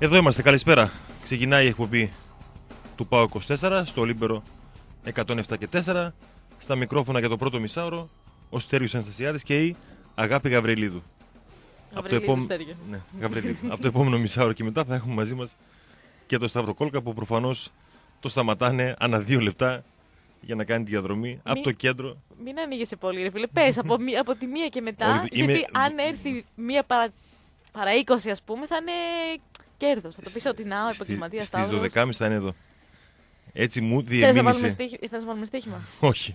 Εδώ είμαστε, καλησπέρα. Ξεκινάει η εκπομπή του ΠΑΟ 24 στο Λίμπερο 107 και 4. Στα μικρόφωνα για το πρώτο μισάωρο ο Στέργιος Αναστασιάδης και η Αγάπη Γαβριλίδου. Από το επόμενο μισάωρο και μετά θα έχουμε μαζί μας και το Σταύρο Κόλκα, που προφανώς το σταματάνε ανά 2 λεπτά για να κάνει τη διαδρομή από το κέντρο. Μην ανοίγεσαι πολύ, ρε φίλε. Πες από τη μία και μετά. Γιατί αν έρθει μία παρά 20, ας πούμε, θα είναι κέρδος. Θα το πεις ότι να, ο επαγγελματίας Σταύρος. Στις 12.30 θα είναι εδώ. Έτσι μου διεμήνυσε. Θες να βάλουμε στοίχημα? Όχι.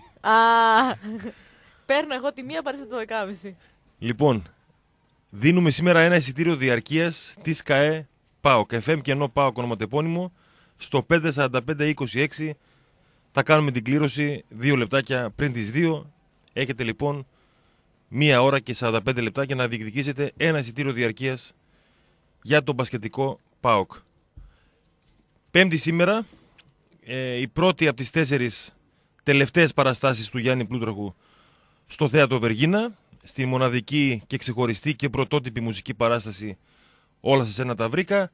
Παίρνω εγώ τη μία, πάρεις το 12.30. Λοιπόν, δίνουμε σήμερα ένα εισιτήριο διαρκείας της ΚΑΕ ΠΑΟΚ. FM και ενώ ΠΑΟΚ ονοματεπώνυμο στο 54526. Θα κάνουμε την κλήρωση 2 λεπτάκια πριν τις 2. Έχετε λοιπόν 1 ώρα και 45 λεπτά για να διεκδικήσετε ένα εισιτήριο διαρκείας για τον μπασκετικό ΠΑΟΚ. Πέμπτη σήμερα, η πρώτη από τις 4 τελευταίες παραστάσεις του Γιάννη Πλούτραχου στο Θέατρο Βεργίνα, στη μοναδική και ξεχωριστή και πρωτότυπη μουσική παράσταση Όλα σε σένα τα βρήκα.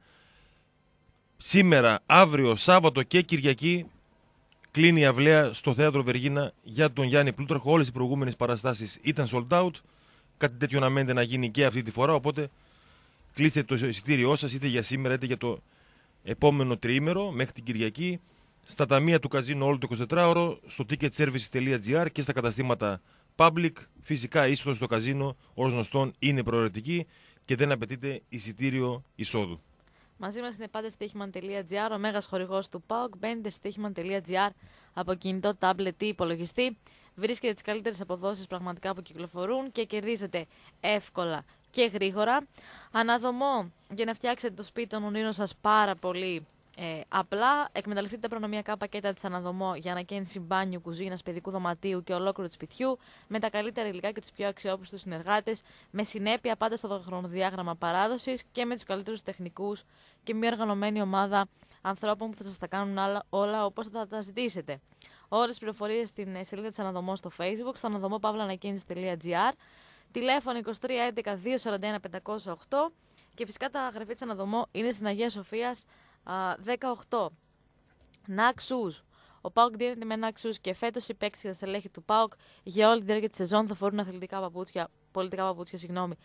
Σήμερα, αύριο, Σάββατο και Κυριακή κλείνει η αυλαία στο Θέατρο Βεργίνα για τον Γιάννη Πλούτραχο. Όλες οι προηγούμενες παραστάσεις ήταν sold out. Κάτι τέτοιο αναμένεται να γίνει και αυτή τη φορά, οπότε κλείστε το εισιτήριό σας είτε για σήμερα είτε για το επόμενο τριήμερο μέχρι την Κυριακή στα ταμεία του καζίνο όλο το 24ωρο, στο ticketservice.gr και στα καταστήματα public. Φυσικά η είσοδος στο καζίνο ως γνωστόν είναι προαιρετική και δεν απαιτείται εισιτήριο εισόδου. Μαζί μας είναι πάντα στοίχημαν.gr, ο μέγας χορηγός του ΠΑΟΚ. Μπαίνετε στοίχημαν.gr από κινητό, τάμπλετ ή υπολογιστή. Βρίσκετε τις καλύτερες αποδόσεις πραγματικά που κυκλοφορούν και κερδίζετε εύκολα και γρήγορα. Αναδομό για να φτιάξετε το σπίτι των ονείρων σας πάρα πολύ απλά. Εκμεταλλευτείτε τα προνομιακά πακέτα της Αναδομό για ανακαίνιση μπάνιου, κουζίνας, παιδικού δωματίου και ολόκληρου του σπιτιού με τα καλύτερα υλικά και τους πιο αξιόπιστους συνεργάτες, με συνέπεια πάντα στο χρονοδιάγραμμα παράδοσης και με τους καλύτερους τεχνικούς και μια οργανωμένη ομάδα ανθρώπων που θα σας τα κάνουν όλα όπως θα τα ζητήσετε. Όλες τις πληροφορίες στην σελίδα της Αναδομό στο Facebook, στο anadomo.gr, τηλέφωνο 23 11 241 508 και φυσικά τα γραφεία της Αναδομό είναι στην Αγία Σοφίας 18. Nike Shoes. Ο ΠΑΟΚ δίνεται με Nike Shoes και φέτος οι παίκτες και τα στελέχη του ΠΑΟΚ για όλη τη διάρκεια της σεζόν θα φορούν πολιτικά παπούτσια,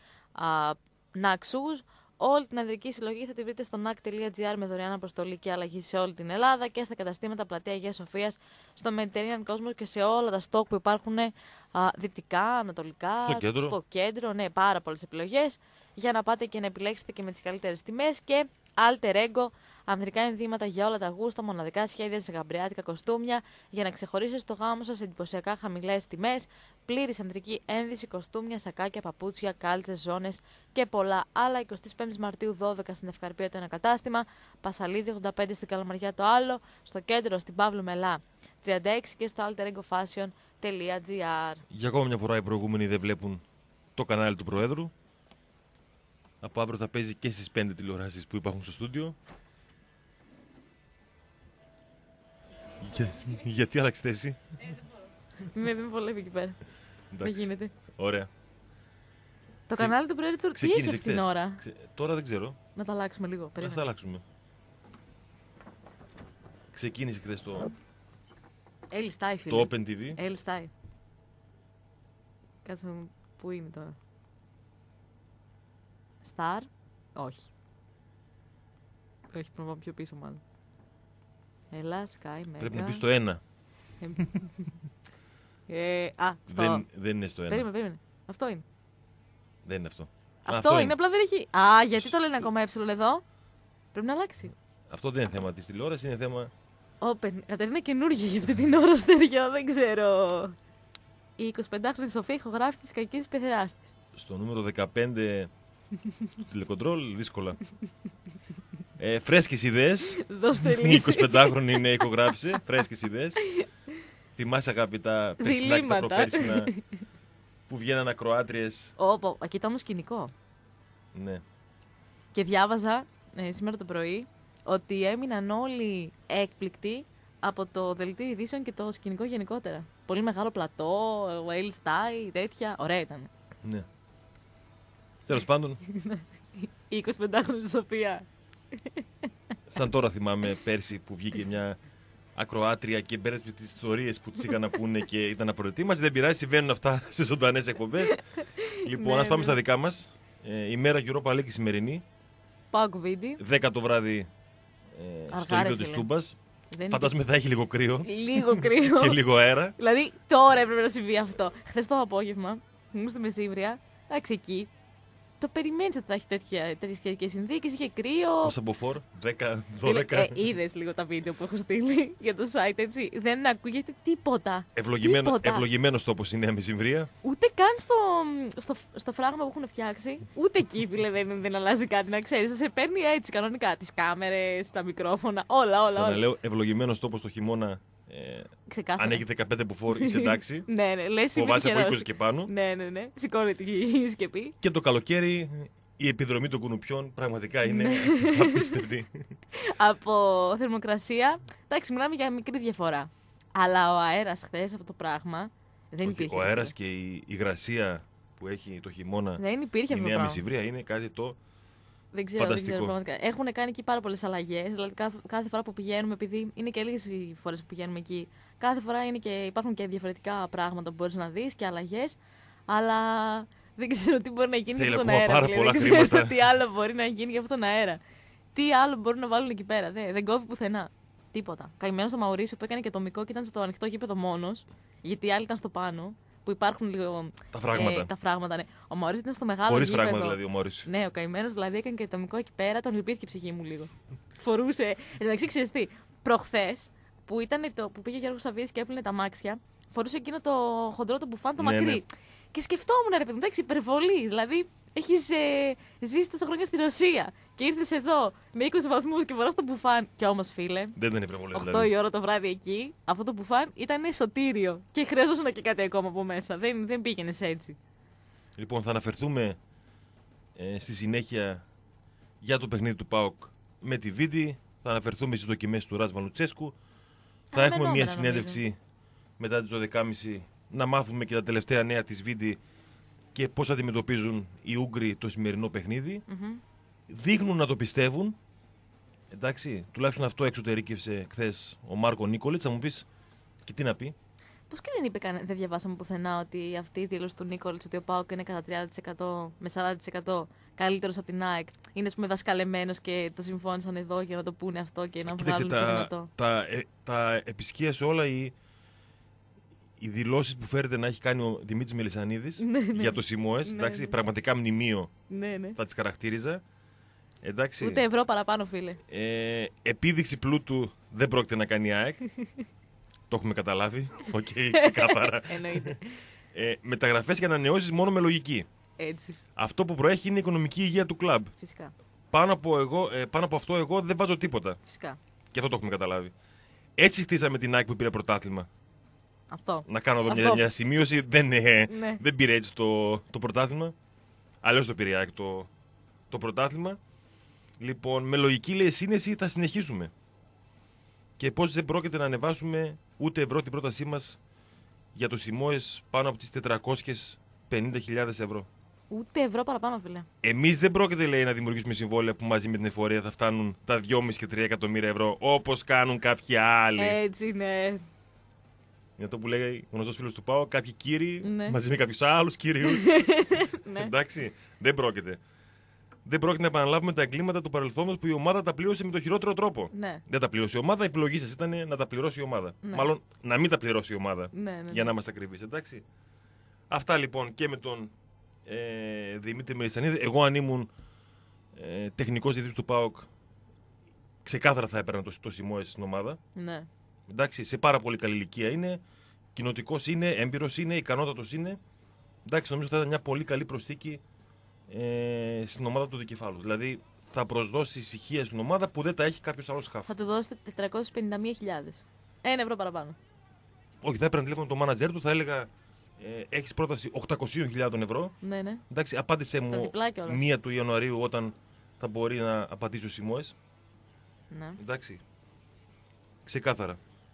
Nike Shoes. Όλη την ανδρική συλλογή θα τη βρείτε στο nac.gr με δωρεάν αποστολή και αλλαγή σε όλη την Ελλάδα και στα καταστήματα Πλατεία Αγίας Σοφίας, στο Mediterranean Cosmos και σε όλα τα στόκ που υπάρχουν δυτικά, ανατολικά, στο κέντρο. Ναι, πάρα πολλές επιλογές για να πάτε και να επιλέξετε και με τις καλύτερες τιμές. Και Alter Ego, ανδρικά ενδύματα για όλα τα γούστα, μοναδικά σχέδια σε γαμπριάτικα κοστούμια για να ξεχωρίσετε στο γάμο σας εντυπωσιακά χαμηλές τιμές, πλήρης ανδρική ένδυση, κοστούμια, σακάκια, παπούτσια, κάλτσες, ζώνες και πολλά άλλα. 25 Μαρτίου 12 στην Ευκαρπία το ένα κατάστημα, Πασαλίδη 85 στην Καλαμαριά το άλλο, στο κέντρο στην Παύλου Μελά 36 και στο alteregofashion.gr. Για ακόμα μια φορά οι προηγούμενοι δεν βλέπουν το κανάλι του Προέδρου. Από αύριο θα παίζει και στις 5 τηλεοράσεις που υπάρχουν στο στούντιο. Γιατί άλλαξε θέση? Με βολεύει εκεί πέρα. Δεν γίνεται. Ωραία. Το κανάλι του Προέδρου τι έχει αυτήν την ώρα? Τώρα δεν ξέρω. Να το αλλάξουμε λίγο. Να το αλλάξουμε. Ξεκίνησε χθες το Ellie Style, φίλε. Το Open TV. Ellie Style. Κάτσε να μου πού είναι τώρα. Star. Όχι. Όχι, πρέπει να πάμε πιο πίσω μάλλον. Έλα, Sky, Mega. Πρέπει να πεις το 1. Αυτό. Δεν είναι στο 1. Περίμενε. Αυτό είναι. Δεν είναι αυτό. Αυτό είναι, απλά δεν έχει. Γιατί το λένε ακόμα εδώ. Πρέπει να αλλάξει. Αυτό δεν είναι θέμα της τηλεόρασης, είναι θέμα. Open. Κατερίνα καινούργια για αυτή την ώρα, Στέργιο, δεν ξέρω. Η 25χρονη Σοφία ηχογράφει της κακής πεθεράς της. Στο νούμερο 15 τηλεκοντρόλ, δύσκολα. Φρέσκες ιδέες. Δώστε Η λύση. 25χρονη είναι ηχογράφησε. Φρέσκες ιδέες. Θυμάσαι αγάπη τα περσινά και τα προπέρσινα που βγαίναν ακροάτριες. Κοίτα όμως σκηνικό. Ναι. Και διάβαζα σήμερα το πρωί ότι έμειναν όλοι έκπληκτοι από το δελτίο ειδήσεων και το σκηνικό γενικότερα. Πολύ μεγάλο πλατό, Whale Style, τέτοια. Ωραία ήταν. Ναι. Τέλος πάντων. Η 25χρονη Σοφία. Σαν τώρα θυμάμαι πέρσι που βγήκε μια ακροάτρια και μπέρδεψε τις ιστορίες που της είχαν να πούνε και ήταν απροετοίμαστοι. Δεν πειράζει, συμβαίνουν αυτά σε ζωντανές εκπομπές. Λοιπόν, ας πάμε στα δικά μας. Η μέρα Europa League η σημερινή. Πάω κουβίντι. 10 το βράδυ στο γήπεδο της Τούμπας. Φαντάζομαι θα έχει λίγο κρύο. Λίγο κρύο. Και λίγο αέρα. Δηλαδή τώρα έπρεπε να συμβεί αυτό. Χθες το απόγευμα, ήμουν στη Μεσίβρια, εντάξει εκεί. Το περιμένεις ότι θα έχει τέτοιες καιρικές συνθήκες, είχε κρύο. Πόσα μποφόρ, 10, 12. Είδες λίγο τα βίντεο που έχω στείλει για το site, έτσι. Δεν ακούγεται τίποτα. Ευλογημένος τόπος είναι η Μεσημβρία. Ούτε καν στο φράγμα που έχουν φτιάξει. Ούτε εκεί, φίλε, δεν αλλάζει κάτι, να ξέρεις. Σε παίρνει έτσι κανονικά. Τις κάμερες, τα μικρόφωνα, όλα. Ξαναλέω, ευλογημένος τόπος το χειμώνα. Αν έχει 15 μποφόρ, είσαι εντάξει. Ναι, λες φοβάσαι από 20 και πάνω. Ναι. Σηκώνεται η σκεπή. Και το καλοκαίρι η επιδρομή των κουνουπιών πραγματικά είναι απίστευτη. Από θερμοκρασία, εντάξει, μιλάμε για μικρή διαφορά. Αλλά ο αέρας χθες, αυτό το πράγμα, δεν υπήρχε. Ο αέρας και η υγρασία που έχει το χειμώνα. Δεν υπήρχε αυτό. Η Νέα Μεσημβρία είναι κάτι το. Δεν ξέρω πραγματικά. Έχουν κάνει εκεί πάρα πολλές αλλαγές. Δηλαδή, κάθε φορά που πηγαίνουμε, επειδή είναι και λίγες οι φορές που πηγαίνουμε εκεί, κάθε φορά υπάρχουν και διαφορετικά πράγματα που μπορείς να δεις και αλλαγές. Αλλά δεν ξέρω τι μπορεί να γίνει για αυτόν τον αέρα. Δεν ξέρω τι άλλο μπορεί να γίνει για αυτόν τον αέρα. Τι άλλο μπορούν να βάλουν εκεί πέρα. Δεν κόβει πουθενά. Τίποτα. Καημένος ο Μαουρίσιο που έκανε και το μικρό και ήταν στο ανοιχτό γήπεδο μόνος, γιατί οι άλλοι ήταν στο πάνω. Που υπάρχουν λίγο. Τα φράγματα, ναι. Ο Μαουρίσιο ήταν στο μεγάλο χωρίς γήπεδο. φράγματα, δηλαδή, ο Μαουρίσιο. Ναι, ο καημένος δηλαδή έκανε και το μικρό εκεί πέρα, τον λυπήθηκε η ψυχή μου λίγο. Φορούσε. Εντάξει, ξέρεις τι. Προχθές που πήγε ο Γιώργος Σαββίδης και έπλυνε τα μάξια, φορούσε εκείνο το χοντρό το μπουφάν το μακρύ. Ναι. Και σκεφτόμουν, ρε παιδί μου, εντάξει, υπερβολή. Δηλαδή, έχεις ζήσει τόσα χρόνια στη Ρωσία και ήρθες εδώ με 20 βαθμούς και φοράς το μπουφάν. Κι όμως, φίλε, δεν είναι υπερβολή. 8 δηλαδή. η ώρα το βράδυ εκεί, αυτό το μπουφάν ήταν σωτήριο. Και χρειαζόταν και κάτι ακόμα από μέσα. Δεν πήγαινε έτσι. Λοιπόν, θα αναφερθούμε στη συνέχεια για το παιχνίδι του ΠΑΟΚ με τη Βίντι. Θα αναφερθούμε στις δοκιμές του Ράζ Βαλουτσέσκου. Θα έχουμε μια συνέντευξη μετά τις 12.30 να μάθουμε και τα τελευταία νέα της Βίντι και πώς αντιμετωπίζουν οι Ούγγροι το σημερινό παιχνίδι. Δείχνουν να το πιστεύουν. Εντάξει, τουλάχιστον αυτό εξωτερήκευσε χθες ο Μάρκο Νίκολιτς. Θα μου πεις και τι να πει. Πώς και δεν διαβάσαμε πουθενά ότι αυτή η δήλωση του Νίκολιτς ότι ο ΠΑΟΚ είναι κατά 30% με 40% καλύτερος από την ΑΕΚ είναι, ας πούμε, δασκαλεμένος και το συμφώνησαν εδώ για να το πούνε αυτό και να βγάλουν πιο δυνατό. Τα επισκίασε όλα οι δηλώσεις που φέρεται να έχει κάνει ο Δημήτρης Μελισσανίδης για το Σιμόες. Εντάξει, πραγματικά μνημείο θα τις χαρακτήριζα. Εντάξει. Ούτε ευρώ παραπάνω, φίλε. Επίδειξη πλούτου δεν πρόκειται να κάνει η ΑΕΚ. Το έχουμε καταλάβει. Οκ, ξεκάθαρα. Εννοείται. Μεταγραφές και ανανεώσεις μόνο με λογική. Έτσι. Αυτό που προέχει είναι η οικονομική υγεία του κλαμπ. Φυσικά. Πάνω από αυτό εγώ δεν βάζω τίποτα. Φυσικά. Και αυτό το έχουμε καταλάβει. Έτσι χτίσαμε την ΑΕΚ που πήρε πρωτάθλημα. Αυτό. Να κάνω εδώ μια σημείωση. Δεν πήρε έτσι το πρωτάθλημα. Αλλιώς το πήρε η ΑΕΚ το πρωτάθλημα. Λοιπόν, με λογική, λέει, σύνεση θα συνεχίσουμε. Και πώς δεν πρόκειται να ανεβάσουμε ούτε ευρώ την πρότασή μας για το Σιμόες πάνω από τις 450.000 ευρώ. Ούτε ευρώ παραπάνω, φίλε. Εμείς δεν πρόκειται, λέει, να δημιουργήσουμε συμβόλαια που μαζί με την εφορία θα φτάνουν τα 2,5 και 3 εκατομμύρια ευρώ, όπως κάνουν κάποιοι άλλοι. Έτσι, ναι. Είναι αυτό που λέει ο γνωστός φίλος του ΠΑΟ, κάποιοι κύριοι μαζί με κάποιους άλλους κυρίους. Εντάξει, δεν πρόκειται. Δεν πρόκειται να επαναλάβουμε τα εγκλήματα του παρελθόντος που η ομάδα τα πλήρωσε με τον χειρότερο τρόπο. Ναι. Δεν τα πλήρωσε η ομάδα, η επιλογή σας ήταν να τα πληρώσει η ομάδα. Ναι. Μάλλον να μην τα πληρώσει η ομάδα. Ναι. Για να είμαστε ακριβείς, εντάξει. Αυτά λοιπόν και με τον Δημήτρη Μελισσανίδη. Εγώ, αν ήμουν τεχνικός διευθυντής του ΠΑΟΚ, ξεκάθαρα θα έπαιρνα το Σιμόες στην ομάδα. Ναι. Εντάξει, σε πάρα πολύ καλή ηλικία είναι. Κοινοτικός είναι, έμπειρος είναι, ικανότατος είναι. Εντάξει, νομίζω ότι θα ήταν μια πολύ καλή προσθήκη στην ομάδα του δικεφάλου. Δηλαδή θα προσδώσει ησυχία στην ομάδα που δεν τα έχει κάποιος άλλος χάφ. Θα του δώσετε 451.000. 1 ευρώ παραπάνω. Όχι, θα έπαιρνε τηλέφωνο το μάνατζερ του, θα έλεγα έχεις πρόταση 800.000 ευρώ. Ναι. Εντάξει, απάντησε μου 1 του Ιανουαρίου όταν θα μπορεί να απαντήσει ο Σιμόες. Ναι. Εντάξει. Ξεκάθαρα.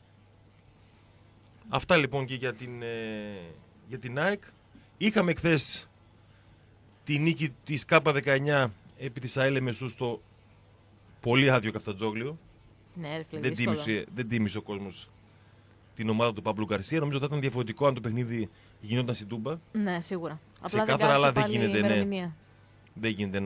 Αυτά λοιπόν και για την ΑΕΚ. Είχαμε χθες τη νίκη της K19 επί της ΑΕΛ Μεσού στο Πολύ άδειο Καφτατζόγλιο. Ναι, ρε φίλε, Δεν τίμησε ο κόσμος την ομάδα του Παύλου Γκαρσία. Νομίζω θα ήταν διαφορετικό αν το παιχνίδι γινόταν στην Τούμπα. Ναι, σίγουρα. Ξεκάθαρα, αλλά δεν γίνεται. Ναι. Δεν γίνεται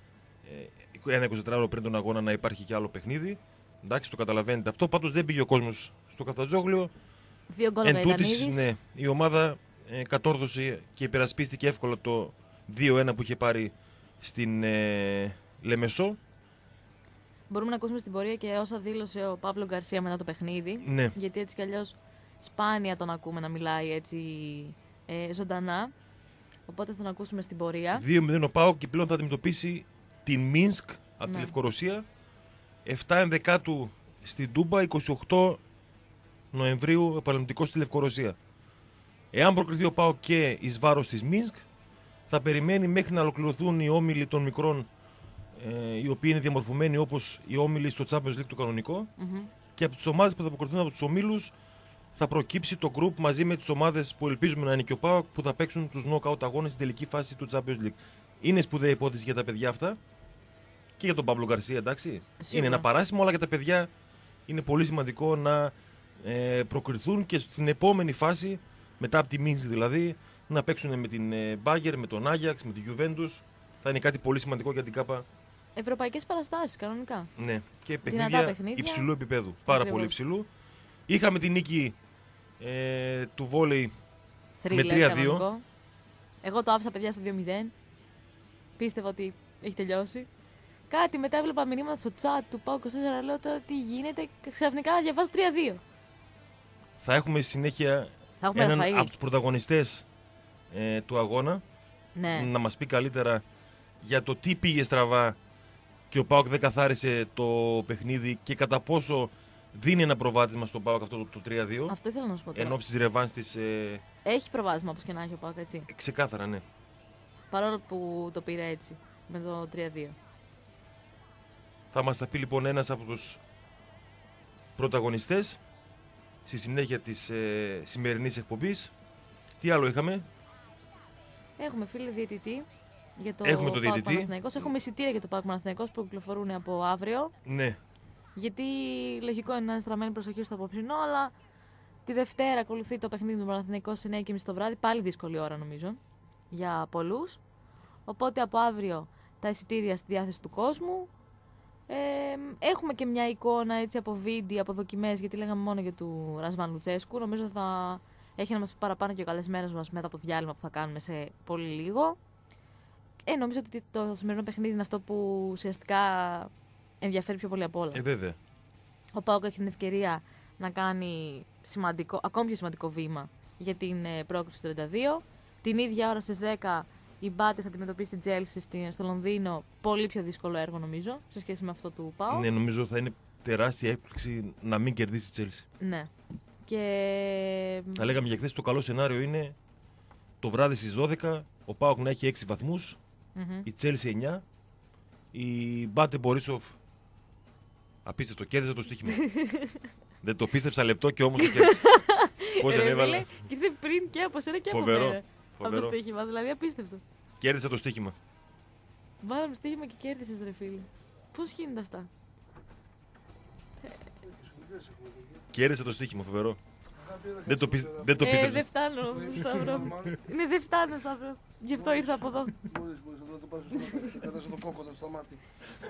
ένα 24ωρο πριν τον αγώνα να υπάρχει και άλλο παιχνίδι. Εντάξει, το καταλαβαίνετε αυτό. Πάντως δεν πήγε ο κόσμος στο Καφτατζόγλιο. 2 γκολ ο Ιδανίδης. Ναι, η ομάδα κατόρθωσε και υπερασπίστηκε εύκολα το 2-1 που είχε πάρει στην Λεμεσό. Μπορούμε να ακούσουμε στην πορεία και όσα δήλωσε ο Παύλο Γκαρσία μετά το παιχνίδι. Ναι. Γιατί έτσι κι αλλιώς σπάνια τον ακούμε να μιλάει έτσι ζωντανά. Οπότε θα τον ακούσουμε στην πορεία. 2-0 ο ΠΑΟΚ και πλέον θα αντιμετωπίσει την Μίνσκ από τη Λευκορωσία. 7 Ενδεκάτου στην Τούμπα, 28 Νοεμβρίου επαναληπτικός στη Λευκορωσία. Εάν προκριθεί ο ΠΑΟΚ και εις βάρος της Μίνσκ, θα περιμένει μέχρι να ολοκληρωθούν οι όμιλοι των μικρών, οι οποίοι είναι διαμορφωμένοι όπως οι όμιλοι στο Champions League του κανονικό. Και από τις ομάδες που θα αποκριθούν από τους ομίλους θα προκύψει το group μαζί με τις ομάδες που ελπίζουμε να είναι και ο ΠΑΟΚ που θα παίξουν τους knockout αγώνες στην τελική φάση του Champions League. Είναι σπουδαία υπόθεση για τα παιδιά αυτά και για τον Παύλο Γκαρσία, εντάξει. Σίγουρα. Είναι ένα παράσημο, αλλά για τα παιδιά είναι πολύ σημαντικό να προκριθούν και στην επόμενη φάση, μετά από τη Μίνσκ δηλαδή, να παίξουν με την Bayern, με τον Άγιαξ, με τη Juventus. Θα είναι κάτι πολύ σημαντικό για την ΚΑΠΑ. Ευρωπαϊκές παραστάσεις, κανονικά. Ναι, και παιχνίδια παιχνίδια υψηλού επίπεδου. Πάρα πολύ υψηλού. Είχαμε την νίκη του βόλεϊ με 3-2. Εγώ το άφησα, παιδιά, στο 2-0. Πίστευα ότι έχει τελειώσει. Κάτι μετά έβλεπα μηνύματα στο chat του ΠΑΟΚ 24, λέω τώρα τι γίνεται. Ξαφνικά διαβάζω 3-2. Θα έχουμε συνέχεια έναν από τους πρωταγωνιστές του αγώνα να μας πει καλύτερα για το τι πήγε στραβά και ο ΠΑΟΚ δεν καθάρισε το παιχνίδι και κατά πόσο δίνει ένα προβάδισμα στον ΠΑΟΚ αυτό το 3-2. Αυτό ήθελα να σου πω τώρα. Εν ώψη της ρεβάνς της. Έχει προβάδισμα όπως και να έχει ο ΠΑΟΚ, έτσι. Ξεκάθαρα, ναι. Παρόλο που το πήρε έτσι, με το 3-2. Θα μας τα πει λοιπόν ένας από τους πρωταγωνιστές στη συνέχεια της σημερινής εκπομπής. Τι άλλο είχαμε? Έχουμε φίλε διαιτητή για το ΠΑΟΚ Παναθηναϊκός. Έχουμε εισιτήρια για το ΠΑΟΚ Παναθηναϊκός που κυκλοφορούν από αύριο. Ναι. Γιατί λογικό είναι να είναι στραμμένη προσοχή στο απόψινό, αλλά τη Δευτέρα ακολουθεί το παιχνίδι του Παναθηναϊκού στις 9:30 το βράδυ. Πάλι δύσκολη ώρα νομίζω για πολλούς. Οπότε από αύριο τα εισιτήρια στη διάθεση του κόσμου. Έχουμε και μια εικόνα έτσι από βίντεο, από δοκιμές, γιατί λέγαμε μόνο για του Ρασβάν Λουτσέσκου. Νομίζω θα έχει να μας πει παραπάνω και ο καλεσμένος μας μετά το διάλειμμα που θα κάνουμε σε πολύ λίγο. Νομίζω ότι το σημερινό παιχνίδι είναι αυτό που ουσιαστικά ενδιαφέρει πιο πολύ από όλα. Βέβαια. Ο ΠΑΟΚ έχει την ευκαιρία να κάνει ακόμη πιο σημαντικό βήμα για την πρόκριση του 32. Την ίδια ώρα στις 10 η Μπάτε θα αντιμετωπίσει την Τζέλσι στο Λονδίνο. Πολύ πιο δύσκολο έργο νομίζω σε σχέση με αυτό του ΠΑΟΚ. Ναι, νομίζω θα είναι τεράστια έκπληξη να μην κερδίσει η Τζέλσι. Ναι. Και... Θα λέγαμε για χθες, το καλό σενάριο είναι το βράδυ στις 12 ο ΠΑΟΚ να έχει 6 βαθμούς, η Τζέλσι 9, η Μπάτε Μπορίσοφ. Απίστευτο, κέρδισε το στοίχημα. Δεν το πίστεψα λεπτό και όμως το κέρδισε. Πώς δεν έβαλε. Και ήρθε πριν και από σένα και από μένα. Από το στοίχημα, δηλαδή απίστευτο. Κέρδισε το στοίχημα. Βάλαμε στοίχημα και κέρδισες, ρε φίλε. Πώς γίνεται αυτά? Κέρδισε το στοίχημα, φοβερό. Δεν το πίστεψα. Δεν φτάνω, Σταύρο. Ναι, δεν φτάνω, Σταύρο. Γι' αυτό ήρθα από εδώ. Μπορείς να το πάρεις στο κατάσταση το κόκκινο στο μάτι.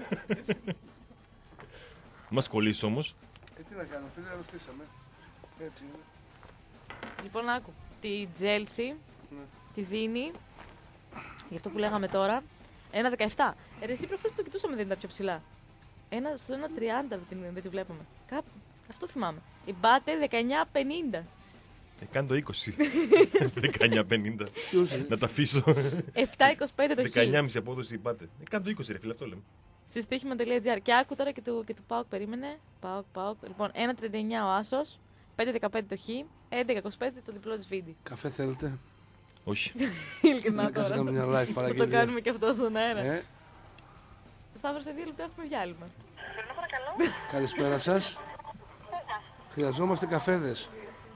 Μας κολλήσεις όμως. Τι να κάνω, φίλε, ρωτήσαμε. Έτσι είναι. Λοιπόν, άκου. Τη Τζέλσι τη δίνει, γι' αυτό που λέγαμε τώρα, 1,17. Εσύ προχθές που το κοιτούσαμε δεν ήταν πιο ψηλά. Στο 1,30 δεν τη βλέπαμε. Κάπου. Αυτό θυμάμαι. Η Μπάτε 19,50. Κάνει το 20. 19,50. Να τα αφήσω. 7,25 το χ. 19,5 απόδοση η Μπάτε. Κάνει το 20, ρε φίλε, αυτό λέμε. Συστήχημα.gr. Και άκου τώρα και του ΠΑΟΚ, περίμενε. ΠΑΟΚ. Λοιπόν, 1,39 ο Άσος, 5,15 το χ, 11,25 το διπλό της Βίντι. Καφέ θέλετε? Όχι. Ειλικρινά τώρα. Κάνουμε μια live Θα παραγγελία. το κάνουμε και αυτό στον αέρα. Σταύρο, σε 2 λεπτά έχουμε διάλειμμα. Καλησπέρα σας. Χρειαζόμαστε καφέδες.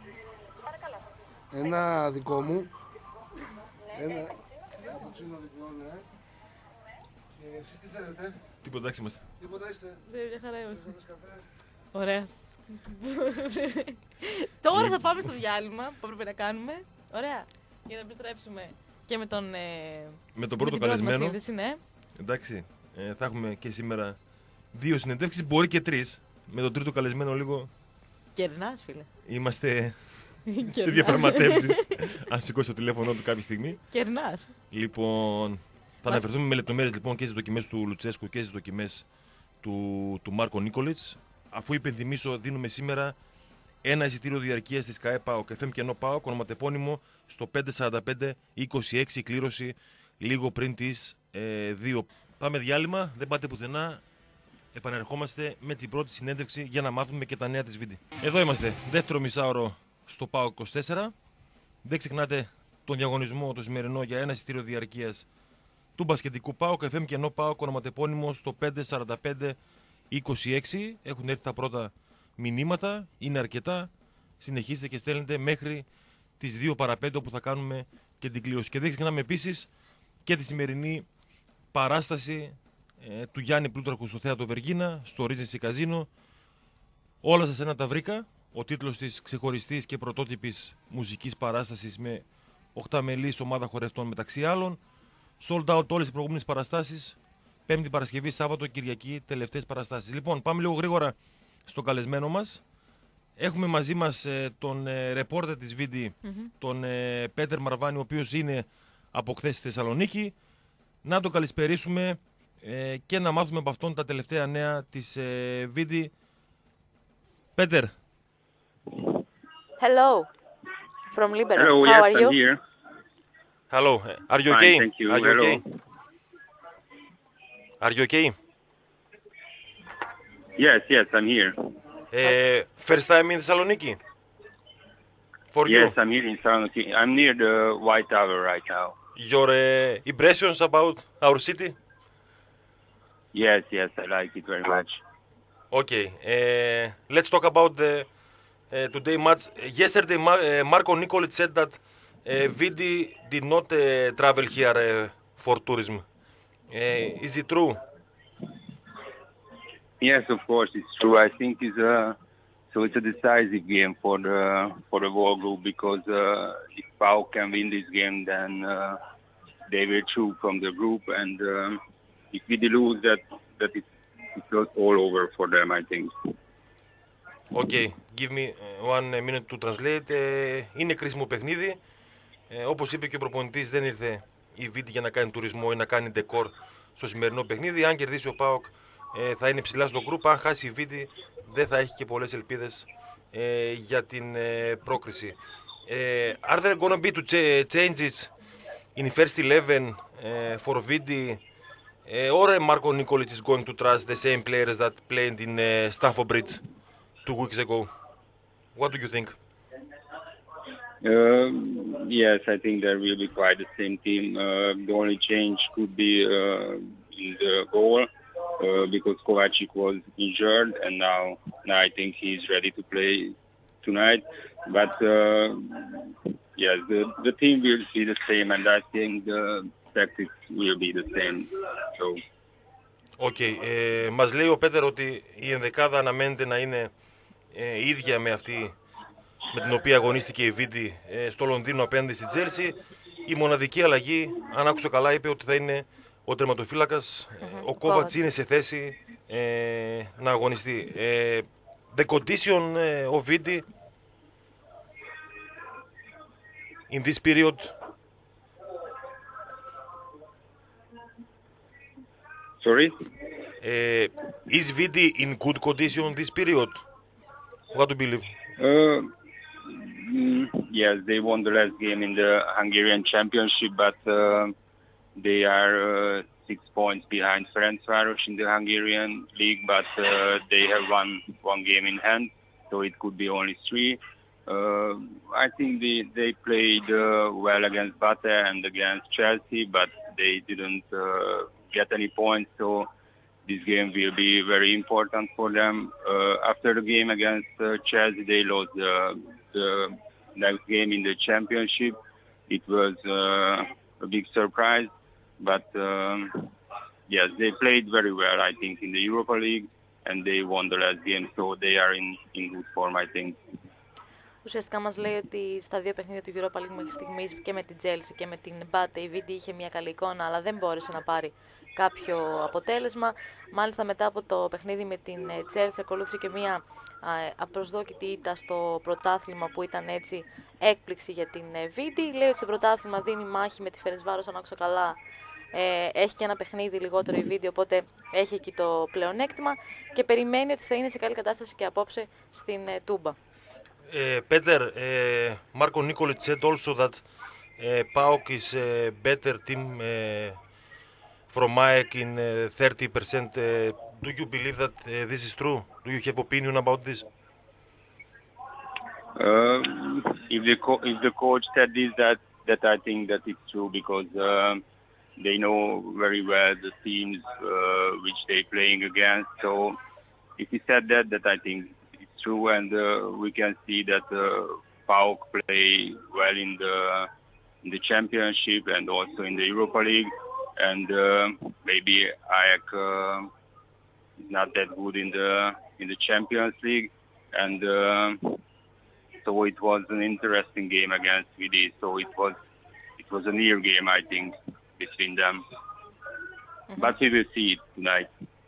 Ένα δικό μου. Ένα καπουτσίνο δικό, ναι. Και εσείς τι θέλετε? Τίποτα, εντάξει είμαστε. Τίποτα είστε. Ναι, μια χαρά είμαστε. Ωραία. Τώρα θα πάμε στο διάλειμμα που έπρεπε να κάνουμε. Ωραία. Για να επιστρέψουμε και με τον. Με τον πρώτο την πρώτη μας καλεσμένο. σύνδεση, ναι. Εντάξει, θα έχουμε και σήμερα 2 συνεντεύξεις, μπορεί και 3. Με τον τρίτο καλεσμένο λίγο Κερνάς, φίλε. είμαστε σε Κερνάς. διαπραγματεύσεις. Αν σηκώσει το τηλέφωνο του κάποια στιγμή. Κερνάς. Λοιπόν, θα αναφερθούμε με λεπτομέρειες λοιπόν και στις δοκιμές του Λουτσέσκου και στις δοκιμές του Μάρκο Νίκολιτς. Αφού υπενθυμίσω, δίνουμε σήμερα ένα εισιτήριο διαρκείας της ΚΑΕ ΠΑΟΚ FM και ΠΑΟΚ, ονοματεπώνυμο στο 545-26, κλήρωση λίγο πριν τις 2. Πάμε διάλειμμα, δεν πάτε πουθενά. Επανερχόμαστε με την πρώτη συνέντευξη για να μάθουμε και τα νέα της βίντεο. Εδώ είμαστε, δεύτερο μισάωρο στο ΠΑΟΚ 24. Δεν ξεχνάτε τον διαγωνισμό το σημερινό για ένα εισιτήριο διαρκείας του μπασκετικού ΠΑΟΚ FM και ΠΑΟΚ, ονοματεπώνυμο στο 545-26. Έχουν έρθει τα πρώτα μηνύματα, είναι αρκετά. Συνεχίστε και στέλνετε μέχρι τις 2 παρα 5 όπου θα κάνουμε και την κλήρωση. Και δεν ξεχνάμε επίσης και τη σημερινή παράσταση του Γιάννη Πλούταρχου στο Θέατρο Βεργίνα, στο Regency Casino. Όλα σας ένα τα βρήκα. Ο τίτλος της ξεχωριστής και πρωτότυπης μουσικής παράστασης με 8μελής ομάδα χορευτών μεταξύ άλλων. Sold out όλες οι προηγούμενες παραστάσεις. Πέμπτη, Παρασκευή, Σάββατο, Κυριακή, τελευταίες παραστάσεις. Λοιπόν, πάμε λίγο γρήγορα στον καλεσμένο μας. Έχουμε μαζί μας τον ρεπόρτερ της Βίντι, τον Πέτερ Μαρβάνη, ο οποίος είναι από χθες στη Θεσσαλονίκη. Να τον καλησπερίσουμε και να μάθουμε από αυτόν τα τελευταία νέα της Βίντι. Πέτερ. Hello. From Liberec. Hello, How yes, are you? I'm here. Hello. Are you Fine, okay? thank you. Are you Hello. okay? Are you okay? Yes, I'm here. First time in Thessaloniki? For Yes, you? I'm here in Saloniki. I'm near the White Tower right now. Your impressions about our city? Yes, I like it very much. Okay, let's talk about the today match. Yesterday, Marko Nikolic said that Vidi did not travel here for tourism. Is it true? Yes, of course, it's true. I think it's a decisive game for the whole group because if PAOK can win this game, then they will through from the group, and if Vidi lose, that it's all over for them, I think. Okay, give me 1 minute to translate. Είναι κρίσιμο παιχνίδι. Όπως είπε και ο προπονητής, δεν ήρθε η Βίντι για να κάνει τουρισμό ή να κάνει ντεκόρ στο σημερινό παιχνίδι. Αν κερδίσει ο ΠΑΟΚ θα είναι ψηλά στο γκρουπ. Αν χάσει η Βίντι δεν θα έχει και πολλές ελπίδες για την πρόκριση. Are there gonna be changes in first 11 for Vidi? Or Marko Nikolic is going to trust the same players that played in Stamford Bridge 2 weeks ago? What do you think? Yes, I think there will be quite the same team. The only change could be in the goal because Kovacic was injured, and now I think he's ready to play tonight. But yes, the team will be the same, and I think the tactics will be the same. So. Okay. Μας λέει ο Πέτερ ότι η ενδεκάδα αναμένεται να είναι ίδια με αυτή με την οποία αγωνίστηκε η Βίντι στο Λονδίνο απέναντι στη Τζέλσι. Η μοναδική αλλαγή, αν άκουσα καλά, είπε ότι θα είναι ο τερματοφύλακας. Ο Κόβατς είναι σε θέση να αγωνιστεί. The condition of Vidi in this period. Sorry? Is Vidi in good condition this period? What do you believe? Yes, they won the last game in the Hungarian Championship, but they are 6 points behind Ferencváros in the Hungarian league, but they have one game in hand, so it could be only 3. I think they played well against Bate and against Chelsea, but they didn't get any points, so this game will be very important for them. After the game against Chelsea, they lost the next game in the championship. It was a big surprise, but yes, they played very well, I think, in the Europa League, and they won the last game, so they are in good form, I think. Ουσιαστικά μας λέει ότι στα δύο παιχνίδια του Europa League μέχρι στιγμής και με την Chelsea και με την Μπάτε η Βίντι είχε μια καλή εικόνα, αλλά δεν μπόρεσε να πάρει κάποιο αποτέλεσμα. Μάλιστα μετά από το παιχνίδι με την Chelsea ακολούθησε και μια απροσδόκητη ήττα στο πρωτάθλημα που ήταν έτσι έκπληξη για την Βίντι. Λέει ότι στο πρωτάθλημα δίνει μάχη με τη Φερεντσβάρος, αν άκουσα καλά. Έχει και ένα παιχνίδι λιγότερο η Βίντι, οπότε έχει εκεί το πλεονέκτημα και περιμένει ότι θα είναι σε καλή κατάσταση και απόψε στην Τούμπα. Peter, Marko Nikolic said also that PAOK is a better team from AEK in 30%. Do you believe that this is true? Do you have opinion about this? If the coach said this, that I think that it's true, because they know very well the teams which they playing against. So if he said that I think it's true, and we can see that PAOK play well in the championship and also in the Europa League, and maybe AEK is not that good in the Champions League, and so it was an interesting game against VD. So it was a near game, I think, between them. But we will see it tonight.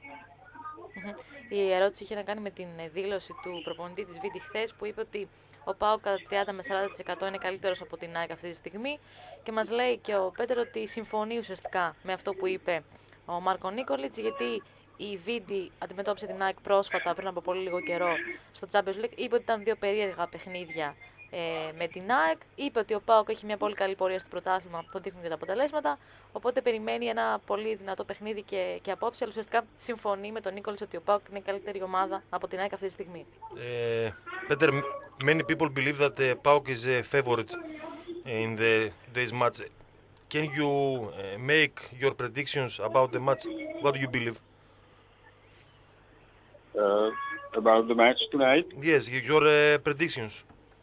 Η ερώτηση είχε να κάνει με την δήλωση του προπονητή της Βίντι χθες, που είπε ότι ο ΠΑΟΚ κατά 30 με 40% είναι καλύτερος από την ΑΕΚ αυτή τη στιγμή, και μας λέει και ο Πέτερ ότι συμφωνεί ουσιαστικά με αυτό που είπε ο Μάρκο Νίκολιτς, γιατί η Βίντι αντιμετώπισε την ΑΕΚ πρόσφατα, πριν από πολύ λίγο καιρό, στο Champions League. Είπε ότι ήταν δύο περίεργα παιχνίδια με την ΑΕΚ. Είπε ότι ο ΠΑΟΚ έχει μια πολύ καλή πορεία στο πρωτάθλημα, το δείχνουν και τα αποτελέσματα. Οπότε περιμένει ένα πολύ δυνατό παιχνίδι και απόψε. Αλλά ουσιαστικά συμφωνεί με τον Νίκολιτς ότι ο ΠΑΟΚ είναι η καλύτερη ομάδα από την ΑΕΚ αυτή τη στιγμή. Peter, many people believe that PAOK is a favorite in today's match. Can you make your predictions about the match? What do you believe? About the match tonight? Yes, your predictions.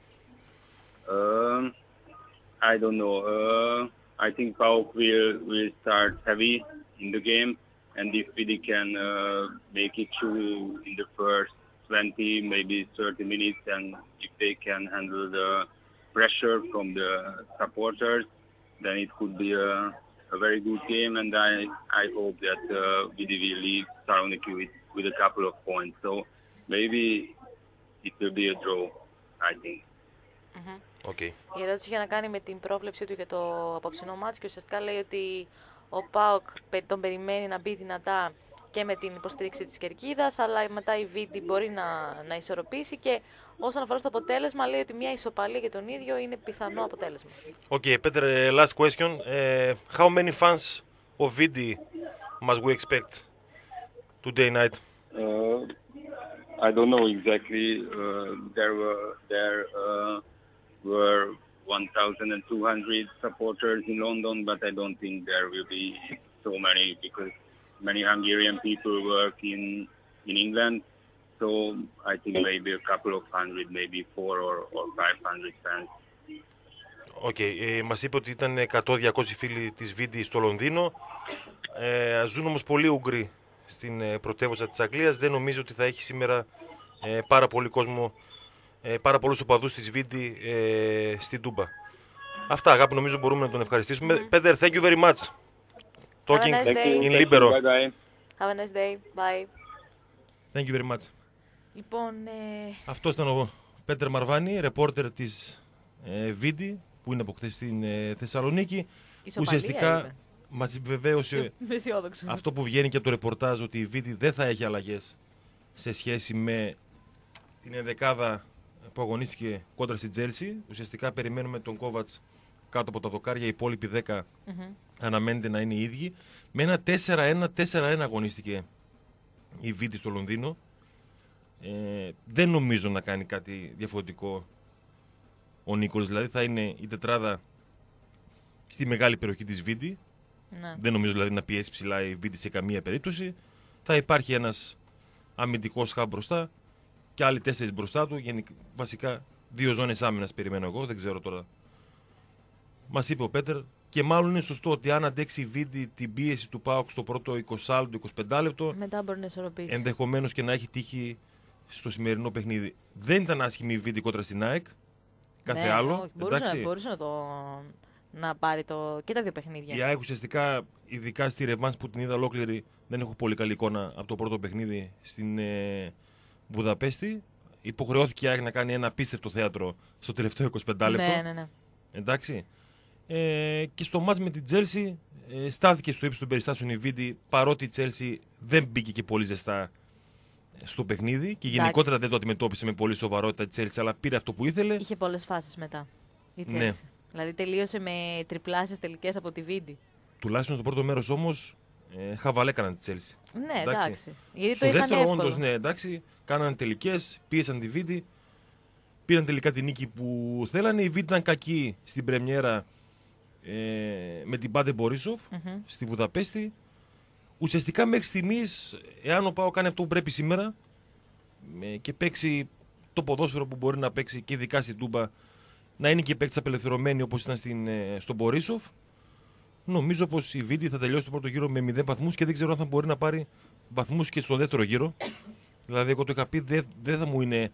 I don't know. I think PAOK will start heavy in the game, and if they can make it through in the first 20, maybe 30 minutes, and if they can handle the pressure from the supporters, then it could be a very good game, and I hope that VDV leaves Thessaloniki with a couple of points. So maybe it will be a draw, I think. Okay. Η ερώτηση είχε να κάνει με την πρόβλεψή του για το απόψινό μάτς και ουσιαστικά λέει ότι ο ΠΑΟΚ τον περιμένει να μπει δυνατά και με την υποστήριξη της κερκίδας, αλλά μετά η Βίντι μπορεί να ισορροπήσει, και όσον αφορά στο αποτέλεσμα λέει ότι μια ισοπαλία για τον ίδιο είναι πιθανό αποτέλεσμα. Okay, Peter, last question. How many fans of Vidi must we expect today night? I don't know exactly. There were 1,200 supporters in London, but I don't think there will be so many, because many Hungarian people work in England. So I think maybe a couple of hundred, maybe 400 or 500 fans. Okay, μας είπε ότι ήταν 100-200 φίλοι της Βίντι στο Λονδίνο. Ζουν όμως πολλοί Ούγγροι στην πρωτεύουσα της Αγγλίας. Δεν νομίζω ότι θα έχει σήμερα πάρα πολύ κόσμο, πάρα πολλούς οπαδούς της Βίντι στην Τούμπα. Αυτά, αγάπη, νομίζω μπορούμε να τον ευχαριστήσουμε. Peter, thank you very much. Talking in Libero. Bye bye. Have a nice day. Bye. Thank you very much. Λοιπόν, αυτός ήταν ο Πέτερ Μαρβάνη, ρεπόρτερ της Βίντι, που είναι από χθες στην Θεσσαλονίκη. Ουσιαστικά μας επιβεβαίωσε αυτό που βγαίνει και από το ρεπορτάζ, ότι η Βίντι δεν θα έχει αλλαγές σε σχέση με την ενδεκάδα που αγωνίστηκε κόντρα στην Chelsea. Ουσιαστικά περιμένουμε τον Κόβατς κάτω από τα δοκάρια, οι υπόλοιποι 10 αναμένεται να είναι οι ίδιοι. Με ένα 4-1 αγωνίστηκε η Βίντι στο Λονδίνο. Δεν νομίζω να κάνει κάτι διαφορετικό ο Νίκολς, δηλαδή θα είναι η τετράδα στη μεγάλη περιοχή της Βίντι. Ναι. Δεν νομίζω δηλαδή να πιέσει ψηλά η Βίντι σε καμία περίπτωση. Θα υπάρχει ένας αμυντικός χαμπ μπροστά και άλλοι 4 μπροστά του. Βασικά 2 ζώνες άμυνας περιμένω εγώ, δεν ξέρω τώρα. Μας είπε ο Πέτερ Και μάλλον είναι σωστό ότι αν αντέξει η Βίντι την πίεση του ΠΑΟΚ στο πρώτο 20 25 λεπτό, μετά μπορεί να ισορροπήσει. ενδεχομένως και να έχει τύχει στο σημερινό παιχνίδι. Δεν ήταν άσχημη η Βίντι κόντρα στην ΑΕΚ. Κάθε άλλο. Όχι, μπορούσε να πάρει και τα δύο παιχνίδια. Η ΑΕΚ ουσιαστικά, ειδικά στη ρεβάνς που την είδα ολόκληρη, δεν έχω πολύ καλή εικόνα από το πρώτο παιχνίδι στην Βουδαπέστη. Υποχρεώθηκε η ΑΕΚ να κάνει ένα απίστευτο θέατρο στο τελευταίο 25 λεπτό. Ναι. Εντάξει. Και στο μάτς με την Chelsea στάθηκε στο ύψος των περιστάσεων η Βίντι, παρότι η Chelsea δεν μπήκε και πολύ ζεστά στο παιχνίδι και γενικότερα δεν το αντιμετώπισε με πολύ σοβαρότητα η Chelsea, αλλά πήρε αυτό που ήθελε. Είχε πολλές φάσεις μετά η Chelsea. Ναι. Δηλαδή τελείωσε με τριπλάσιες τελικές από τη Βίντι. Τουλάχιστον στο πρώτο μέρος όμως χαβαλέ έκαναν τη Chelsea. Ναι, εντάξει. Γιατί Στο το είχαν δεύτερο εύκολο. όντως, ναι, εντάξει, κάνανε τελικές, πίεσαν τη Βίντι, πήραν τελικά την νίκη που θέλανε. Η Βίντι ήταν κακή στην πρεμιέρα με την Μπάντε Μπορίσοφ στη Βουδαπέστη. Ουσιαστικά μέχρι στιγμής, εάν ο ΠΑΟΚ κάνει αυτό που πρέπει σήμερα και παίξει το ποδόσφαιρο που μπορεί να παίξει και ειδικά στην Τούμπα, να είναι και παίκτης απελευθερωμένοι όπως ήταν στον Μπορίσοφ, νομίζω πως η Βίντι θα τελειώσει το πρώτο γύρο με 0 βαθμούς και δεν ξέρω αν θα μπορεί να πάρει βαθμούς και στο δεύτερο γύρο. Δηλαδή, εγώ το είχα πει, δεν θα μου είναι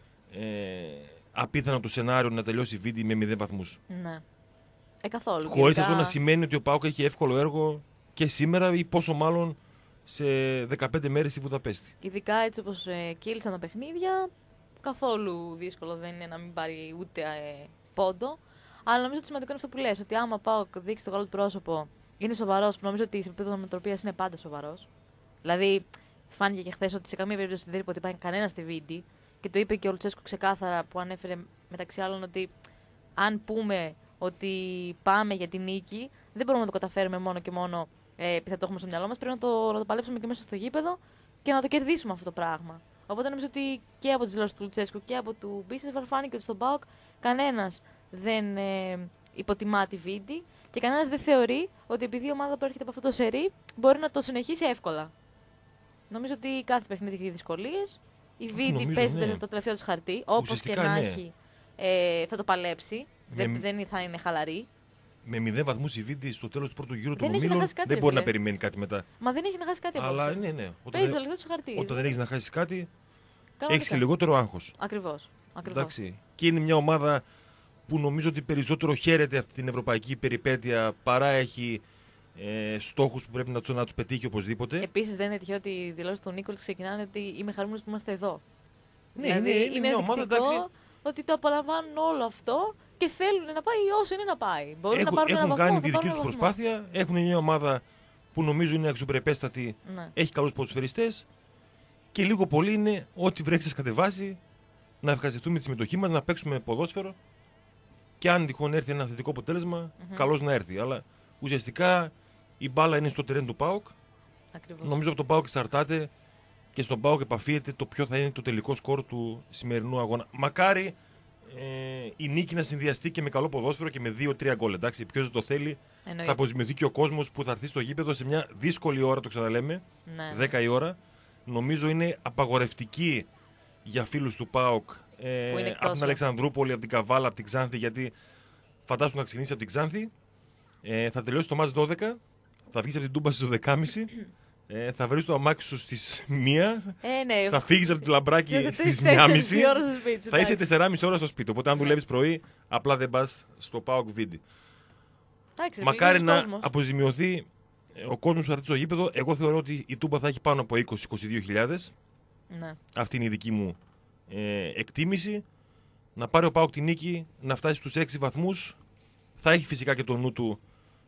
απίθανο το σενάριο να τελειώσει η Βίντι με 0 βαθμούς. Ναι. Καθόλου. Χωρίς αυτό να σημαίνει ότι ο ΠΑΟΚ έχει εύκολο έργο και σήμερα ή πόσο μάλλον σε 15 μέρες στη Βουδαπέστη. Ειδικά έτσι όπως κύλησαν τα παιχνίδια, καθόλου δύσκολο δεν είναι να μην πάρει ούτε πόντο. Αλλά νομίζω ότι σημαντικό είναι αυτό που λες, ότι άμα ΠΑΟΚ δείξει το καλό του πρόσωπο, είναι σοβαρός, που νομίζω ότι σε επίπεδο νοοτροπίας είναι πάντα σοβαρός. Δηλαδή, φάνηκε και χθες ότι σε καμία περίπτωση δεν υποτυπάει κανένα στη Βίντι και το είπε και ο Λουτσέσκου ξεκάθαρα που ανέφερε μεταξύ άλλων ότι αν πούμε ότι πάμε για την νίκη, δεν μπορούμε να το καταφέρουμε μόνο και μόνο επειδή θα το έχουμε στο μυαλό μας. Πρέπει να το παλέψουμε και μέσα στο γήπεδο και να το κερδίσουμε αυτό το πράγμα. Οπότε νομίζω ότι και από τις δηλώσεις του Λουτσέσκου και από του Μπίσεσβαρ φάνηκε ότι στον ΠΑΟΚ κανένας δεν υποτιμά τη Βίντι και κανένας δεν θεωρεί ότι επειδή η ομάδα που έρχεται από αυτό το σερί μπορεί να το συνεχίσει εύκολα. Νομίζω ότι κάθε παιχνίδι έχει δυσκολίες. Η Βίντι παίζει το τελευταίο της χαρτί, όπως και να έχει. Θα το παλέψει. Δεν θα είναι χαλαρή. Με 0 βαθμούς η Βίντι στο τέλος του πρώτου γύρου των ομίλων δεν μπορεί να περιμένει κάτι μετά. Μα δεν έχει να χάσει κάτι από αυτό. Αλλά ναι. Παίζει το τελευταίο της χαρτί. Όταν δεν έχει να χάσει κάτι, έχει και λιγότερο άγχος. Ακριβώς. Εντάξει. Και είναι μια ομάδα που νομίζω ότι περισσότερο χαίρεται αυτή την ευρωπαϊκή περιπέτεια παρά έχει στόχους που πρέπει να τους πετύχει οπωσδήποτε. Επίσης δεν είναι τυχαίο ότι οι δηλώσεις του Νίκολ ξεκινάνε ότι είμαι χαρούμενος που είμαστε εδώ. Ναι, δηλαδή, είναι μια ομάδα, εντάξει, ότι το απολαμβάνουν όλο αυτό και θέλουν να πάει όσο είναι να πάει. Μπορούν να πάρουν έχουν ένα κάνει βαθμό, τη δική τους προσπάθεια. Έχουν μια ομάδα που νομίζω είναι αξιοπρεπέστατη, ναι. Έχει καλούς ποδοσφαιριστές και λίγο πολύ είναι ό,τι βρέξει να κατεβάσει, να ευχαριστούμε τη συμμετοχή μας, να παίξουμε ποδόσφαιρο και αν τυχόν έρθει ένα θετικό αποτέλεσμα, καλώς να έρθει. Αλλά ουσιαστικά η μπάλα είναι στο τερέν του ΠΑΟΚ. Ακριβώς. Νομίζω από τον ΠΑΟΚ εξαρτάται και στον ΠΑΟΚ επαφίεται το ποιο θα είναι το τελικό σκορ του σημερινού αγώνα. Μακάρι η νίκη να συνδυαστεί και με καλό ποδόσφαιρο και με 2-3 γκολ. Εντάξει, ποιος δεν το θέλει, θα αποζημιωθεί και ο κόσμος που θα έρθει στο γήπεδο σε μια δύσκολη ώρα, το ξαναλέμε, 10 η ώρα. Νομίζω είναι απαγορευτική για φίλους του ΠΑΟΚ από την Αλεξανδρούπολη, από την Καβάλα, από την Ξάνθη, γιατί φαντάσου να ξεκινήσει από την Ξάνθη, θα τελειώσει το μάτς 12, θα βγεις από την Τούμπα στις 12.30. Θα βρεις το αμάξι σου στις 1, ναι. Θα φύγεις από τη Λαμπράκη στις 1.30, θα είσαι 4,5 ώρα στο σπίτι. Οπότε αν δουλεύεις πρωί, απλά δεν πας στο ΠΑΟΚ Βίντι. Μακάρι να αποζημιωθεί ο κόσμος που θα έρθει στο γήπεδο. Εγώ θεωρώ ότι η Τούμπα θα έχει πάνω από 20-22 Ναι. Αυτή είναι η δική μου εκτίμηση. Να πάρει ο ΠΑΟΚ τη νίκη, να φτάσει στους 6 βαθμούς. Θα έχει φυσικά και το νου του,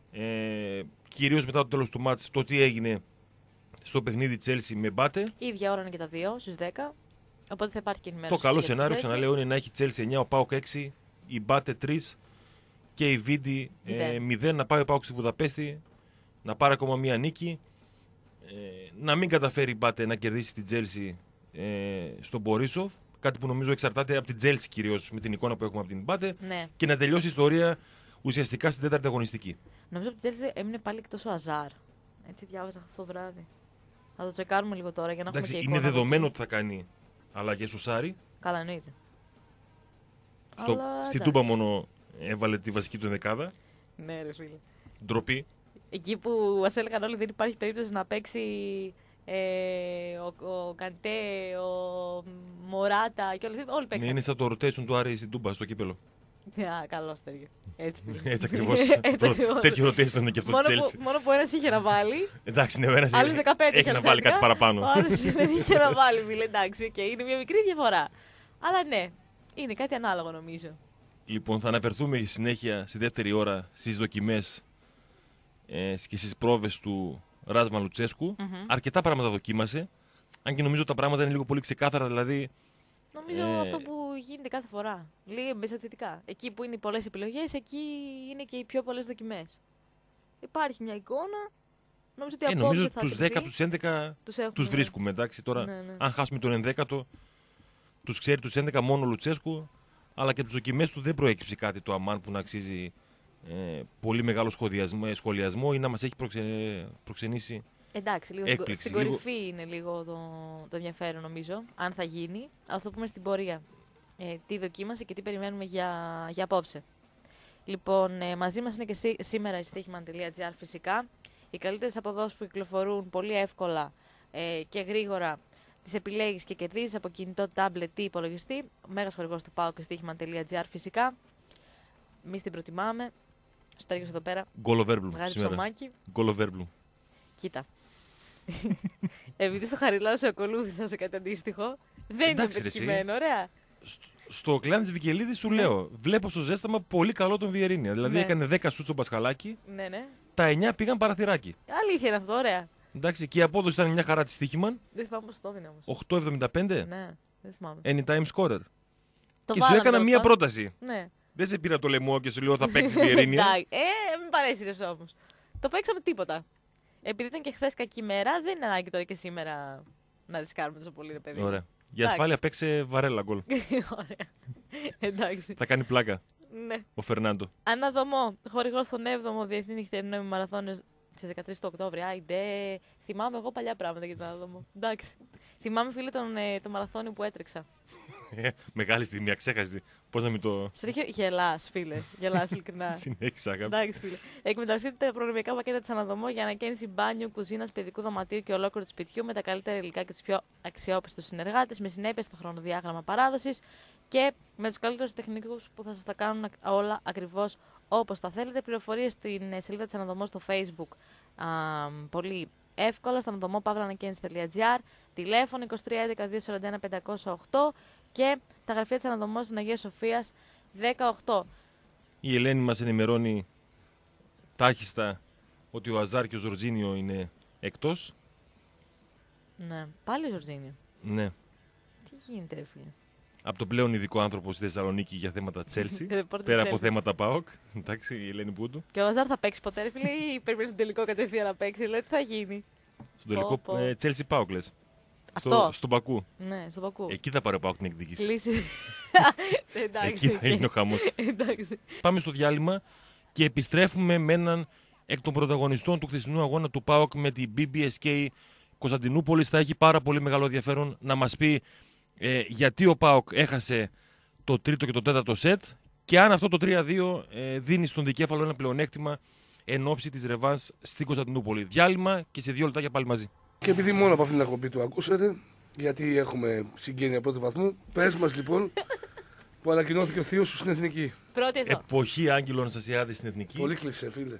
κυρίως μετά το τέλος του μάτς, το τι έγινε στο παιχνίδι Chelsea με Μπάτε. Η ίδια ώρα είναι και τα δύο, στις 10. Οπότε θα υπάρχει και ενημέρωση. Το καλό σενάριο, ξαναλέω, είναι να έχει Chelsea 9, ο ΠΑΟΚ 6, η Μπάτε 3 και η Βίντι 0. Να πάει ο ΠΑΟΚ στη Βουδαπέστη, να πάρει ακόμα μία νίκη. Να μην καταφέρει η Μπάτε να κερδίσει την Chelsea στον Μπορίσοφ. Κάτι που νομίζω εξαρτάται από την Chelsea κυρίως, με την εικόνα που έχουμε από την Μπάτε. Ναι. Και να τελειώσει η ιστορία ουσιαστικά στην 4η αγωνιστική. Νομίζω ότι η Chelsea έμεινε πάλι εκτός ο Αζάρ. Έτσι διάβαζα αυτό το βράδυ. Θα το τσεκάρουμε λίγο τώρα για να έχουμε και εικόνα. Είναι δεδομένο ότι θα κάνει αλλαγές ο Σάρι. Καλά, εννοείται. Στην Τούμπα μόνο έβαλε τη βασική του δεκάδα. Ναι, ρε φίλε. Ντροπή. Εκεί που μας έλεγαν όλοι δεν υπάρχει περίπτωση να παίξει ο Καντέ, ο Μωράτα και όλοι παίξαν. Είναι σαν το rotation του Άρη στην Τούμπα στο κύπελο. Καλώς τέτοιο. Έτσι πήγε. Έτσι ακριβώς. Τέτοιο rotation είναι και αυτό τη Chelsea. Μόνο που ένας είχε να βάλει. Εντάξει, ναι, ο ένας Άλλους 15 έχει να βάλει κάτι παραπάνω. Ο άλλος δεν είχε να βάλει, φίλε. Εντάξει, okay, είναι μια μικρή διαφορά. Αλλά ναι, είναι κάτι ανάλογο νομίζω. Λοιπόν, θα αναφερθούμε συνέχεια στη δεύτερη ώρα στις δοκιμές και στις πρόβες του Ράσμαν Λουτσέσκου. Αρκετά πράγματα δοκίμασε. Αν και νομίζω τα πράγματα είναι λίγο πολύ ξεκάθαρα, δηλαδή. Νομίζω αυτό που γίνεται κάθε φορά. Λίγα εμπεριστατικά. Εκεί που είναι οι πολλές επιλογές, εκεί είναι και οι πιο πολλές δοκιμές. Υπάρχει μια εικόνα. Νομίζω ότι νομίζω θα τους 10, τους 11 τους βρίσκουμε. Εντάξει, τώρα, ναι. αν χάσουμε τον 11ο, τους ξέρει τους 11 μόνο ο Λουτσέσκου, αλλά και από τις δοκιμές του δεν προέκυψε κάτι το αμάν που να αξίζει πολύ μεγάλο σχολιασμό ή να μας έχει προξενήσει. Εντάξει, λίγο έκπληξη, στην κορυφή είναι λίγο το ενδιαφέρον νομίζω, αν θα γίνει. Αλλά θα το πούμε στην πορεία. Τι δοκίμασε και τι περιμένουμε για απόψε. Λοιπόν, μαζί μας είναι και σήμερα η στοίχημαν.gr φυσικά. Οι καλύτερες αποδόσεις που κυκλοφορούν πολύ εύκολα και γρήγορα τις επιλέγεις και κερδίζεις από κινητό, τάμπλετ ή υπολογιστή. Μέγας χορηγός του ΠΑΟΚ και στοίχημαν.gr φυσικά. Εμείς την προτιμάμε. Στο έργο εδώ πέρα. Γκολοβέρμπλου. Βγάζει ψωμάκι. Γκολοβέρμπλου. Κοίτα. Επειδή στο Χαριλάου σε ακολούθησα σε κάτι αντίστοιχο, δεν είναι πετυχημένο, ωραία. Στο κλάν της Βικελίδης σου λέω, βλέπω στο ζέσταμα πολύ καλό τον Βιερίνια. Δηλαδή έκανε 10 σούτ στο μπασκαλάκι, ναι. Τα 9 πήγαν παραθυράκι. Αλήθεια είναι αυτό, ωραία. Εντάξει, και η απόδοση ήταν μια χαρά τη στοίχημαν. Δεν θυμάμαι πώς το έδινε όμως. 8,75. Ναι, δεν θυμάμαι. Anytime scorer. Το και σου έκανα μία πρόταση. Ναι. Δεν σε πήρα το λαιμό και σου λέω θα παίξει Βιερίνια. Μην παρέσυρες όμως. Το παίξαμε τίποτα. Επειδή ήταν και χθες κακή μέρα, δεν είναι ανάγκη τώρα και σήμερα να ρισκάρουμε τόσο πολύ, ρε παιδί. Ωραία. Για ασφάλεια παίξε Βαρέλα γκολ. Ωραία. Εντάξει. Θα κάνει πλάκα. Ναι. Ο Φερνάντο. Αναδομό. Χορηγός στον 7ο Διεθνή Νυχτερινό Μαραθώνιο στις 13 του Οκτώβρη. Άιντε. Θυμάμαι εγώ παλιά πράγματα για τον Αναδομό. Εντάξει. Θυμάμαι, φίλε, το μαραθώνιο που έτρεξα. Μεγάλη στιγμή, αξέχαστη. Πώς να μην το. Γελάς, φίλε. Γελάς, ειλικρινά. Συνέχισα, αγάπη. Εντάξει, φίλε. Εκμεταλλευτείτε τα προνομιακά πακέτα της Αναδομό για ανακαίνιση μπάνιου, κουζίνας, παιδικού δωματίου και ολόκληρου του σπιτιού με τα καλύτερα υλικά και τους πιο αξιόπιστους συνεργάτες, με συνέπεια στο χρονοδιάγραμμα παράδοσης και με τους καλύτερους τεχνικούς που θα σας τα κάνουν όλα ακριβώς όπως τα θέλετε. Πληροφορίες στην σελίδα της Αναδομό στο Facebook. Πολύ εύκολα στο αναδομό.pavlanakens.gr, τηλέφωνο 23 11 241 508 και τα γραφεία της Αναδομός στην Αγία Σοφίας 18. Η Ελένη μας ενημερώνει τάχιστα ότι ο Αζάρ και ο Ζορζίνιο είναι εκτός. Ναι, πάλι ο Ζορζίνιο. Ναι. Τι γίνεται, ρε φίλε. Από τον πλέον ειδικό άνθρωπο στη Θεσσαλονίκη για θέματα Chelsea. Πέρα από θέματα ΠΑΟΚ. Εντάξει, η Ελένη Πούντου. Και ο Αζάρ θα παίξει ποτέ, ρε φίλε, ή περιμένει στον τελικό κατευθείαν να παίξει. Δηλαδή, τι θα γίνει. Στον τελικό Chelsea ΠΑΟΚ, λες. Αυτό. Στον Πακού. Ναι, στον Πακού. Εκεί θα πάρει ο ΠΑΟΚ την εκδίκηση. Λύση. Εντάξει. Εκεί θα είναι ο χαμός. Πάμε στο διάλειμμα και επιστρέφουμε με έναν εκ των πρωταγωνιστών του χθεσινού αγώνα του ΠΑΟΚ με την BBSK Κωνσταντινούπολης. Θα έχει πάρα πολύ μεγάλο ενδιαφέρον να μας πει γιατί ο ΠΑΟΚ έχασε το τρίτο και το τέταρτο σετ και αν αυτό το 3-2 δίνει στον δικέφαλο ένα πλεονέκτημα εν ώψη της ρεβάνς στην Κωνσταντινούπολη. Διάλειμμα και σε 2 λεπτάκια πάλι μαζί. Και επειδή μόνο από αυτήν την εκπομπή του ακούσατε, γιατί έχουμε συγγένεια πρώτου βαθμού, πες μας λοιπόν που ανακοινώθηκε ο θείος σου στην Εθνική. Πρώτη εδώ. Εποχή Άγγελο Αναστασιάδη στην Εθνική. Πολύ κλεισέ, φίλε.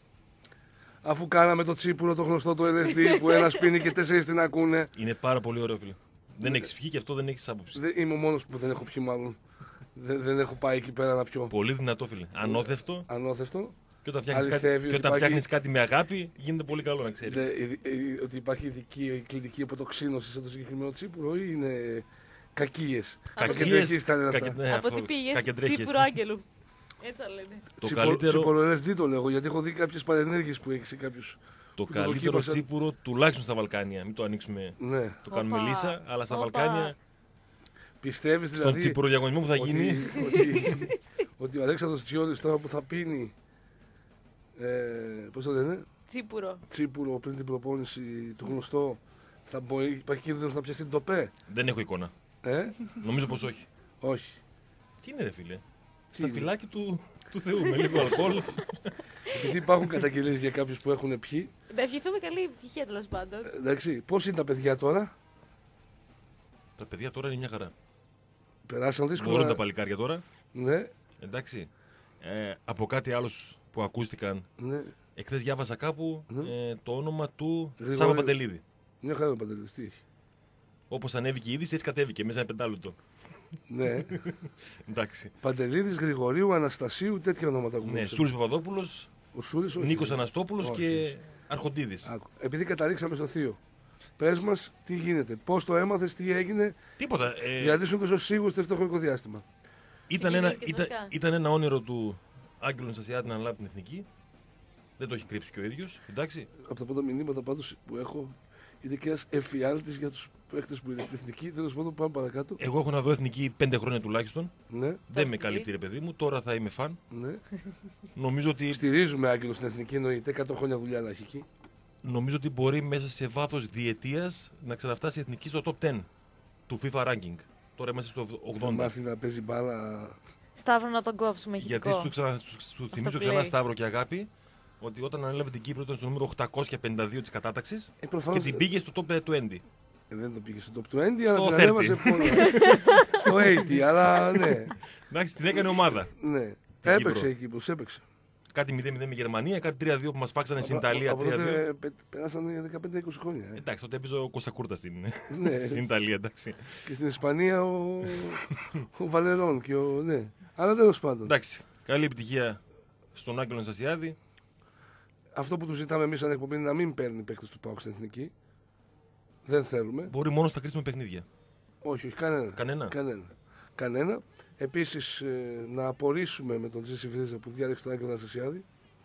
Αφού κάναμε το τσίπουρο, το γνωστό το LSD που ένας πίνει και 4 την ακούνε. Είναι πάρα πολύ ωραίο, φίλε. Δεν έχεις πιει και αυτό δεν έχεις άποψη. Είμαι ο μόνος που δεν έχω πιει, μάλλον. Δεν έχω πάει εκεί πέρα να πιω. Πολύ δυνατό, φίλε. Ανώθευτο. Ανώθευτο. Και όταν φτιάχνεις κάτι με αγάπη, γίνεται πολύ καλό να ξέρεις. Ότι υπάρχει ειδική κλινική αποτοξίνωση σε το συγκεκριμένο τσίπουρο ή είναι κακίες. Κακίες ήταν αυτά. Από τι πήγες, τσίπουρο Άγγελου. Έτσι θα λένε. Το καλύτερο. Τσίπουρο LSD το λέγω, γιατί έχω δει κάποιες παρενέργειες που έχει σε κάποιους. Το καλύτερο τσίπουρο τουλάχιστον στα Βαλκάνια. Μην το ανοίξουμε. Ναι. Το κάνουμε λύσα, αλλά στα Βαλκάνια. Πιστεύεις δηλαδή. Στον τσιπουροδιαγωνισμό που θα γίνει. Ότι ο Αλέξανδρος Τσιόλης τώρα που θα πίνει. Πώς το λένε. Τσίπουρο πριν την προπόνηση του γνωστό. Θα μπορεί, υπάρχει κίνδυνος να πιαστεί την τοπέ. Δεν έχω εικόνα. Νομίζω πως όχι. Όχι. Τι είναι, ρε φίλε. Στα φυλάκια του Θεού με λίγο αλκοόλ. επειδή υπάρχουν καταγγελίες για κάποιους που έχουν πιει. Να ευχηθούμε καλή επιτυχία τέλος πάντων. Εντάξει, πώς είναι τα παιδιά τώρα, Τα παιδιά τώρα είναι μια χαρά. περάσαν δύσκολα. Μπορούν τα παλικάρια τώρα. Ναι, Εντάξει. Από κάτι άλλο που ακούστηκαν. ναι. Εχθές διάβασα κάπου το όνομα του Γρηγορίου. Σάβα Παντελίδη. Μια χαρά ο Παντελής, τι έχει. Όπως ανέβηκε η είδηση, έτσι κατέβηκε μέσα ένα πεντάλεπτο. Ναι. Εντάξει. Παντελίδης, Γρηγορίου, Αναστασίου, τέτοια ονόματα έχουμε. Ναι, Σούλης Παπαδόπουλος, Ο Σούλης, όχι. Νίκος Αναστόπουλος Όχι. και Αρχοντίδης. Άκου. Επειδή καταλήξαμε στο θείο, πες μας τι γίνεται, πώς το έμαθες, τι έγινε, Τίποτα. γιατί ήσουν τόσο σίγουρος στο χρονικό διάστημα. Συγκινήθηκες βασικά. Ήταν ένα όνειρο του Άγγελου Ναστασιάδη να αναλάβει την εθνική. Δεν το έχει κρύψει και ο ίδιος. Εντάξει. Από τα πρώτα μηνύματα πάντως που έχω, είναι και ένας εφιάλτης για τους παίχτες που είναι στην εθνική. Τέλος πάντων, πάμε παρακάτω. Εγώ έχω να δω εθνική 5 χρόνια τουλάχιστον. Ναι, Δεν με αυτή. καλύπτει, ρε παιδί μου. Τώρα θα είμαι φαν. ναι. Νομίζω ότι, Στηρίζουμε Άγγελο στην εθνική, εννοείται. 100 χρόνια δουλειά να έχει εκεί. μπορεί μέσα σε βάθος διετίας να ξαναφτάσει η εθνική στο top 10 του FIFA ranking. Τώρα είμαστε στο Θα 80. μάθει να παίζει μπάλα. Σταύρο να τον κόψουμε Γιατί ηχητικό. σου θυμίζω που ξανά, λέει. Σταύρο και Αγάπη, ότι όταν ανέλαβε την Κύπρο ήταν στο νούμερο 852 της κατάταξης και Προφανώς την πήγε στο top 20. δεν το πήγε στο top 20, αλλά Στο την 30. ανέβασε πολύ. Στο 80, αλλά ναι. Εντάξει, την έκανε ομάδα. Ναι. Την Έπαιξε Κύπρο. η Κύπρος, έπαιξε. Κάτι 0-0 με Γερμανία, κάτι 3-2 που μας φάξανε στην Ιταλία. Από 3-2. τότε περάσανε 15-20 χρόνια. Εντάξει, τότε έπαιζε ο Κώστα Κούρτα Ναι. στην Ιταλία, εντάξει. Και στην Ισπανία ο Βαλερών και ο. Ναι. Αλλά τέλος πάντων. Εντάξει, καλή επιτυχία στον Άγγελο Ναστασιάδη. Αυτό που του ζητάμε εμείς σαν εκπομπή είναι να μην παίρνει παίκτες του ΠΑΟΚ στην εθνική. Δεν θέλουμε. Μπορεί μόνο στα κρίσιμα παιχνίδια. Όχι, όχι, κανένα. Κανένα. Κανένα. Επίσης να απορρίσουμε με τον Τζέσι Βρίζα που διάλεξε τον Άγγελο Αναστασιάδη.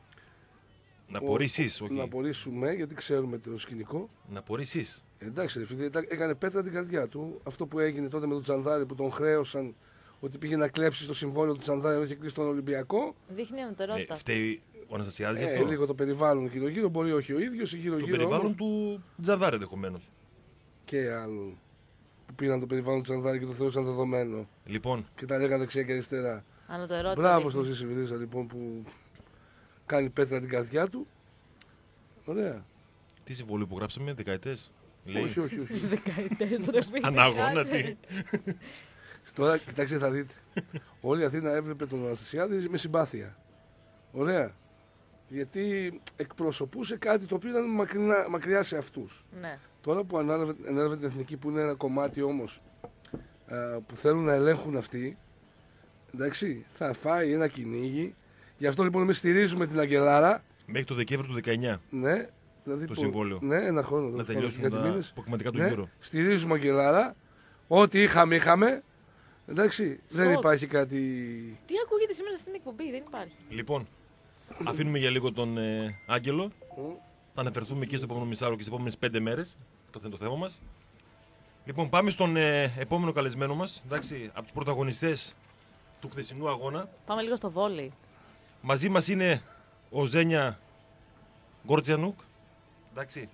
Να απορρίσεις, Να όχι. απορρίσουμε γιατί ξέρουμε το σκηνικό. Να απορρίσεις. Εντάξει, ρε φίλε, έκανε πέτρα την καρδιά του. Αυτό που έγινε τότε με τον Τσανδάρη που τον χρέωσαν ότι πήγε να κλέψει το συμβόλαιο του Τσανδάρη ενώ είχε κλείσει τον Ολυμπιακό. Δείχνει ανωτερότητα. Φταίει ο Αναστασιάδης γι' αυτό. Λίγο το περιβάλλον γύρω-γύρω, μπορεί όχι ο ίδιος, Το γύρω-γύρω. περιβάλλον όμως, του Τζαδάρη ενδεχομένω. και άλλων που πήραν το περιβάλλον του Τσανδάρη και το θεωρούσαν δεδομένο Λοιπόν, και τα λέγανε δεξιά και αριστερά. Ανωτερότητα. Μπράβο δείχνει. στον Ζήση Βιδίζα λοιπόν που κάνει πέτρα την καρδιά του. Ωραία. τι συμβόλαιο που γράψαμε, δεκαετές. Λέει. Όχι, όχι, όχι. Δεκαετές, ρε φίλε, Ανάγωνα, κάτσε. τι. Τώρα, κοιτάξτε, θα δείτε. Όλη η Αθήνα έβλεπε τον Αναστασιάδη με συμπάθεια. Ωραία. Γιατί εκπροσωπούσε κάτι το οποίο ήταν μακριά σε αυτούς. Ναι. Τώρα που ανέλαβε την εθνική, που είναι ένα κομμάτι όμως που θέλουν να ελέγχουν αυτοί, εντάξει, θα φάει ένα κυνήγι. Γι' αυτό λοιπόν εμείς στηρίζουμε την Αγγελάρα. Μέχρι το Δεκέμβριο του 19 Ναι, δηλαδή το συμβόλαιο. Ναι, ένα χρόνο. να τελειώσουν γιατί τα μήνες. αποκομματικά του Ναι, γύρω. στηρίζουμε Αγγελάρα. Ό,τι είχαμε. Εντάξει, δεν Σοκ. υπάρχει κάτι. Τι ακούγεται σήμερα στην εκπομπή, δεν υπάρχει. Λοιπόν, αφήνουμε για λίγο τον Άγγελο. Θα αναφερθούμε και στο επόμενο μισάρο και στις επόμενες 5 μέρες. Αυτό είναι το θέμα μας. Λοιπόν, πάμε στον επόμενο καλεσμένο μας. Εντάξει, από τους πρωταγωνιστές του χθεσινού αγώνα. Πάμε λίγο στο βόλεϊ. Μαζί μας είναι ο Ζένια Γκόρτζιανουκ. Εντάξει.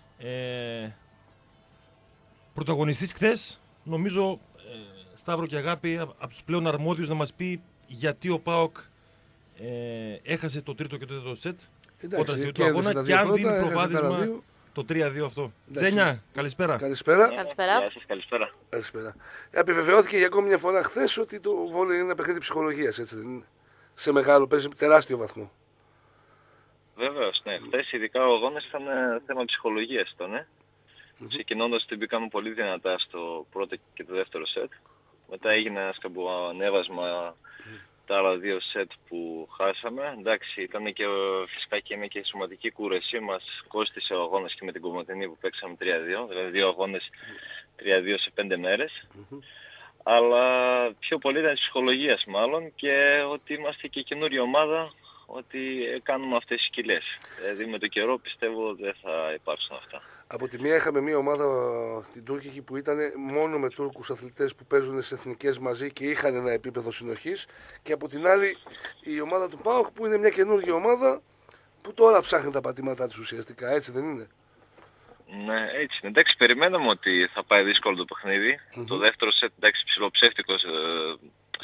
Πρωταγωνιστής χθες, νομίζω, Σταύρο και Αγάπη, από τους πλέον αρμόδιους να μας πει γιατί ο ΠΑΟΚ έχασε το τρίτο και το τέταρτο σετ. Όταν Εντάξει, του αγώνα τα και δύο αν πρώτα, δίνει έχασε τα προβάδισμα δύο. το 3-2 αυτό. Εντάξει. Ζένια, καλησπέρα. Καλησπέρα. Καλησπέρα. Γεια σας, καλησπέρα. Καλησπέρα. Επιβεβαιώθηκε για ακόμη μια φορά χθε ότι το βόλεϊ είναι ένα παιχνίδι ψυχολογίας, έτσι δεν είναι? Σε μεγάλο, παίζει τεράστιο βαθμό. Βέβαιως, ναι. Χθες ειδικά ο αγώνας ήταν θέμα ψυχολογίας ήταν. Ξεκινώντας ότι μπήκαμε πολύ δυνατά στο πρώτο και το δεύτερο σετ. Μετά έγινε ένα σκαμποανέβασμα τα άλλα δύο σετ που χάσαμε. Εντάξει, ήταν και φυσικά και είναι και η σωματική κούραση. Μας κόστισε ο αγώνας και με την Κομωτινή που παίξαμε 3-2. Δηλαδή δύο αγώνες 3-2 σε 5 μέρες. Αλλά πιο πολύ ήταν της ψυχολογίας μάλλον και ότι είμαστε και καινούργια ομάδα, ότι κάνουμε αυτές τις σκυλές. Δηλαδή με το καιρό πιστεύω δεν θα υπάρξουν αυτά. Από τη μία είχαμε μια ομάδα την Τούρκικη που ήταν μόνο με Τούρκους αθλητές που παίζουν στις εθνικές μαζί και είχαν ένα επίπεδο συνοχής. Και από την άλλη η ομάδα του ΠΑΟΚ που είναι μια καινούργια ομάδα που τώρα ψάχνει τα πατήματά της ουσιαστικά, έτσι δεν είναι? Ναι, έτσι είναι. Εντάξει, περιμέναμε ότι θα πάει δύσκολο το παιχνίδι. Το δεύτερο σετ, εντάξει, ψιλοψεύτικος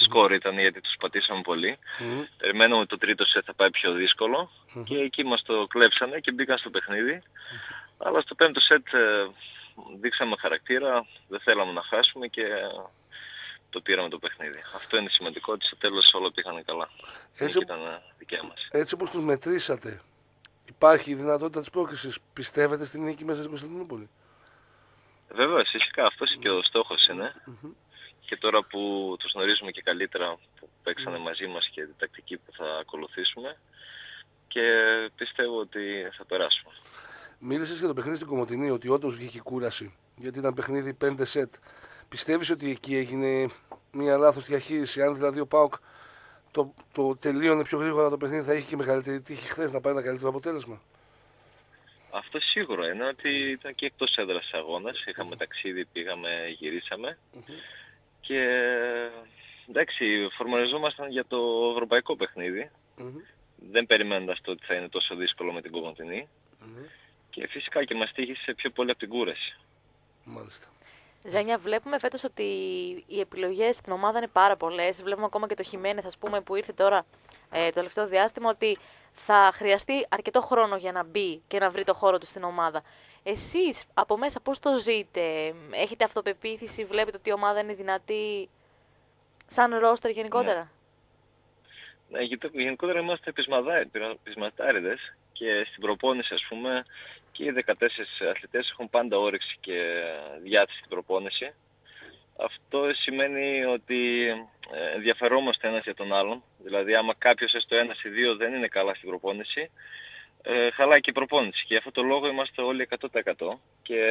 σκορ ήταν, γιατί τους πατήσαμε πολύ. Περιμένουμε το τρίτο σετ θα πάει πιο δύσκολο και εκεί μας το κλέψανε και μπήκαν στο παιχνίδι. Αλλά στο πέμπτο σετ δείξαμε χαρακτήρα, δεν θέλαμε να χάσουμε και το πήραμε το παιχνίδι. Αυτό είναι σημαντικό, ότι στο τέλος όλα πήγαν καλά. Έτσι, ήταν δικιά μας. Έτσι όπως τους μετρήσατε, υπάρχει η δυνατότητα της πρόκρισης? Πιστεύετε στην νίκη μέσα στην Κωνσταντινούπολη? Βέβαια, φυσικά αυτός και ο στόχος είναι. Και τώρα που τους γνωρίζουμε και καλύτερα, που παίξανε μαζί μας και την τακτική που θα ακολουθήσουμε, και πιστεύω ότι θα περάσουμε. Μίλησες για το παιχνίδι στην Κομοτηνή, ότι όντως βγήκε κούραση, γιατί ήταν παιχνίδι 5 σετ. Πιστεύεις ότι εκεί έγινε μια λάθος διαχείριση? Αν δηλαδή ο ΠΑΟΚ το τελείωνε πιο γρήγορα το παιχνίδι, θα είχε και μεγαλύτερη τύχη χθες να πάρει ένα καλύτερο αποτέλεσμα? Αυτό σίγουρα είναι, ότι ήταν και εκτός έδρας αγώνας. Είχαμε ταξίδι, πήγαμε, γυρίσαμε. Και εντάξει, φορμαριζόμασταν για το ευρωπαϊκό παιχνίδι. Δεν περιμένοντας το ότι θα είναι τόσο δύσκολο με την Κομοτηνή. Και φυσικά και μας τύχησε πιο πολύ από την κούραση. Μάλιστα. Ζένια, βλέπουμε φέτος ότι οι επιλογές στην ομάδα είναι πάρα πολλές. Βλέπουμε ακόμα και το Χιμένεθ, ας πούμε, που ήρθε τώρα το τελευταίο διάστημα, ότι θα χρειαστεί αρκετό χρόνο για να μπει και να βρει το χώρο του στην ομάδα. Εσείς από μέσα πώς το ζείτε? Έχετε αυτοπεποίθηση? Βλέπετε ότι η ομάδα είναι δυνατή σαν ρόστερ γενικότερα? Ναι, γενικότερα είμαστε πεισματάριδες και στην προπόνηση, ας πούμε, και οι 14 αθλητές έχουν πάντα όρεξη και διάθεση στην προπόνηση. Αυτό σημαίνει ότι ενδιαφερόμαστε ένας για τον άλλον. Δηλαδή άμα κάποιος έστω ένας ή δύο δεν είναι καλά στην προπόνηση, χαλάει και η προπόνηση. Και για αυτό το λόγο είμαστε όλοι 100%. Και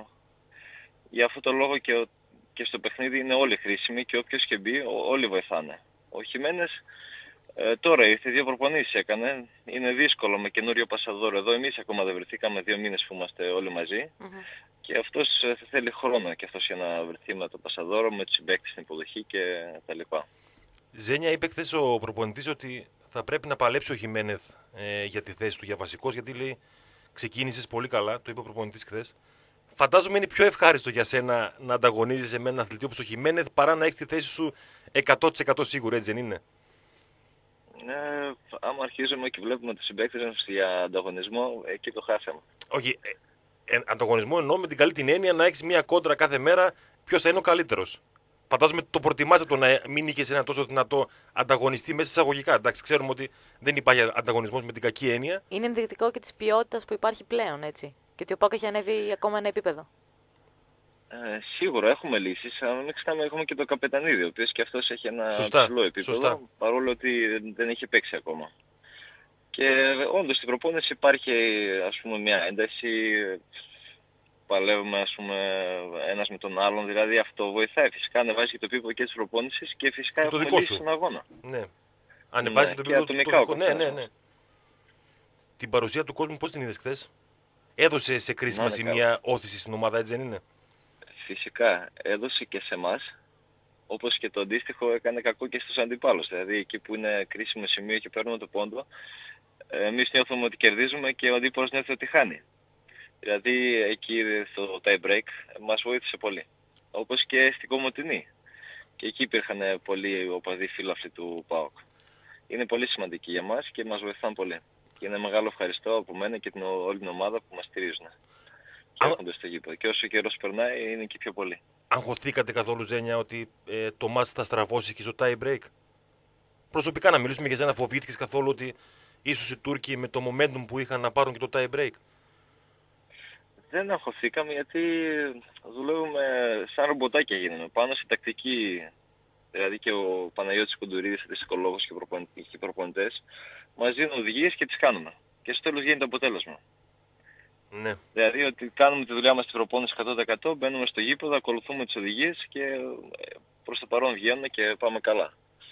για αυτό το λόγο και στο παιχνίδι είναι όλοι χρήσιμοι και όποιος και μπει όλοι βοηθάνε. Ο Χιμένες τώρα ήρθε, 2 προπονήσεις έκανε. Είναι δύσκολο με καινούριο πασαδόρο εδώ. Εμείς ακόμα δεν βρεθήκαμε, 2 μήνες που είμαστε όλοι μαζί. Και αυτός θα θέλει χρόνο και αυτός για να βρεθεί με το πασαδόρο, με τους συμπαίκτες στην υποδοχή και τα λοιπά. Ζένια, είπε χθες ο προπονητής ότι θα πρέπει να παλέψει ο Χιμένεθ για τη θέση του για βασικός, γιατί λέει ξεκίνησες πολύ καλά, το είπε ο προπονητής χθες. Φαντάζομαι είναι πιο ευχάριστο για σένα να ανταγωνίζεσαι με έναν αθλητή όπως ο Χιμένεθ παρά να έχεις τη θέση σου 100% σίγουρο, έτσι δεν είναι? Άμα αρχίζουμε και βλέπουμε τους συμπαίκτες μας για ανταγωνισμό, εκεί το χάσαμε. Όχι, ανταγωνισμό εννοώ με την καλή την έννοια να έχεις μια κόντρα κάθε μέρα ποιος θα είναι ο καλύτερος. Φαντάζομαι το προτιμάς από το να μην είχες ένα τόσο δυνατό ανταγωνιστή μέσα εισαγωγικά. Εντάξει, ξέρουμε ότι δεν υπάρχει ανταγωνισμός με την κακή έννοια. Είναι ενδεικτικό και της ποιότητας που υπάρχει πλέον, έτσι. Και ότι ο ΠΑΟΚ έχει ανέβει ακόμα ένα επίπεδο. Σίγουρα έχουμε λύσεις, αλλά μην ξεχνάμε έχουμε και το Καπετανίδη, ο οποίος και αυτός έχει ένα ψηλό επίπεδο, παρόλο ότι δεν έχει παίξει ακόμα. Και όντως στην προπόνηση υπάρχει, ας πούμε, μια ένταση, παλεύουμε, ας πούμε, ένας με τον άλλον, δηλαδή αυτό βοηθάει. Φυσικά ανεβάζει και το επίπεδο και της προπόνησης και φυσικά και έχουμε λύσεις στον αγώνα. Ναι. Ανεβάζει και το επίπεδο του. Ναι. Την παρουσία του κόσμου πώς την είδες χθες? Έδωσε σε κρίσιμα σημεία όθηση στην ομάδα, έτσι δεν είναι? Φυσικά έδωσε και σε εμάς, όπως και το αντίστοιχο έκανε κακό και στους αντιπάλους. Δηλαδή εκεί που είναι κρίσιμο σημείο και παίρνουμε το πόντο, εμείς νιώθουμε ότι κερδίζουμε και ο αντίπαλος νιώθει ότι χάνει. Δηλαδή εκεί το tie break μας βοήθησε πολύ. Όπως και στην Κομοτηνή. Και εκεί υπήρχαν πολλοί οπαδοί φίλαθλοι του ΠΑΟΚ. Είναι πολύ σημαντική για μας και μας βοηθάνε πολύ. Και είναι μεγάλο ευχαριστώ από μένα και όλη την ομάδα που μας στηρίζουν. Και έρχονται στο γήπεδο. Και όσο καιρός περνάει είναι και πιο πολύ. Αγχωθήκατε καθόλου, Ζένια, ότι το μάτς θα στραβώσει και στο tie break? Προσωπικά να μιλήσουμε για σένα, φοβήθηκες καθόλου ότι ίσως οι Τούρκοι με το momentum που είχαν να πάρουν και το tie break? Δεν αγχωθήκαμε γιατί δουλεύουμε σαν ρομποτάκια γίναμε. Πάνω στη τακτική, δηλαδή και ο Παναγιώτης Κουντουρίδης, αντιστοιχολόγος και οι προπονητές, μας δίνουν οδηγίες και τις κάνουμε. Και στο τέλος γίνεται αποτέλεσμα. Ναι. Δηλαδή ότι κάνουμε τη δουλειά μας στην προπόνηση 100%, μπαίνουμε στο γήπεδο, ακολουθούμε τις οδηγίες και προς το παρόν βγαίνουμε και πάμε καλά.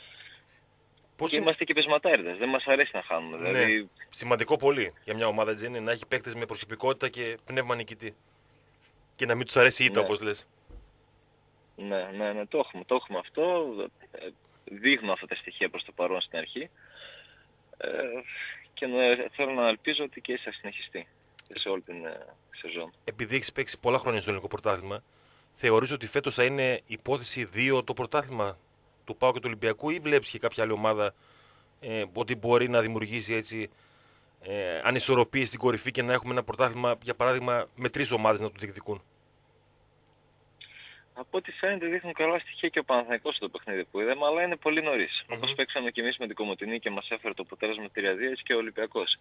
Και είμαστε και πεσματάριδες, δεν μας αρέσει να χάνουμε. Ναι. Δηλαδή... Σημαντικό πολύ για μια ομάδα, έτσι είναι, να έχει παίκτες με προσωπικότητα και πνεύμα νικητή. Και να μην τους αρέσει η ήττα, όπως λες. Ναι, το έχουμε αυτό. Δείχνω αυτά τα στοιχεία προς το παρόν στην αρχή. Και θέλω να ελπίζω ότι και θα συνεχιστεί σε όλη την σεζόν. Επειδή έχεις παίξει πολλά χρόνια στο ελληνικό πρωτάθλημα, θεωρείς ότι φέτος θα είναι υπόθεση 2 το πρωτάθλημα του ΠΑΟΚ και του Ολυμπιακού, ή βλέπεις και κάποια άλλη ομάδα ότι μπορεί να δημιουργήσει έτσι ανισορροπίες στην κορυφή και να έχουμε ένα πρωτάθλημα, για παράδειγμα, με 3 ομάδες να το διεκδικούν? Από ό,τι φαίνεται δείχνουν καλά στοιχεία και ο Παναθηναϊκός στο παιχνίδι που είδαμε, αλλά είναι πολύ νωρίς. Όπως παίξαμε και εμείς με την Κομοτηνή και μας έφερε το αποτέλεσμα 3-2, έτσι και ο Ολυμπιακός.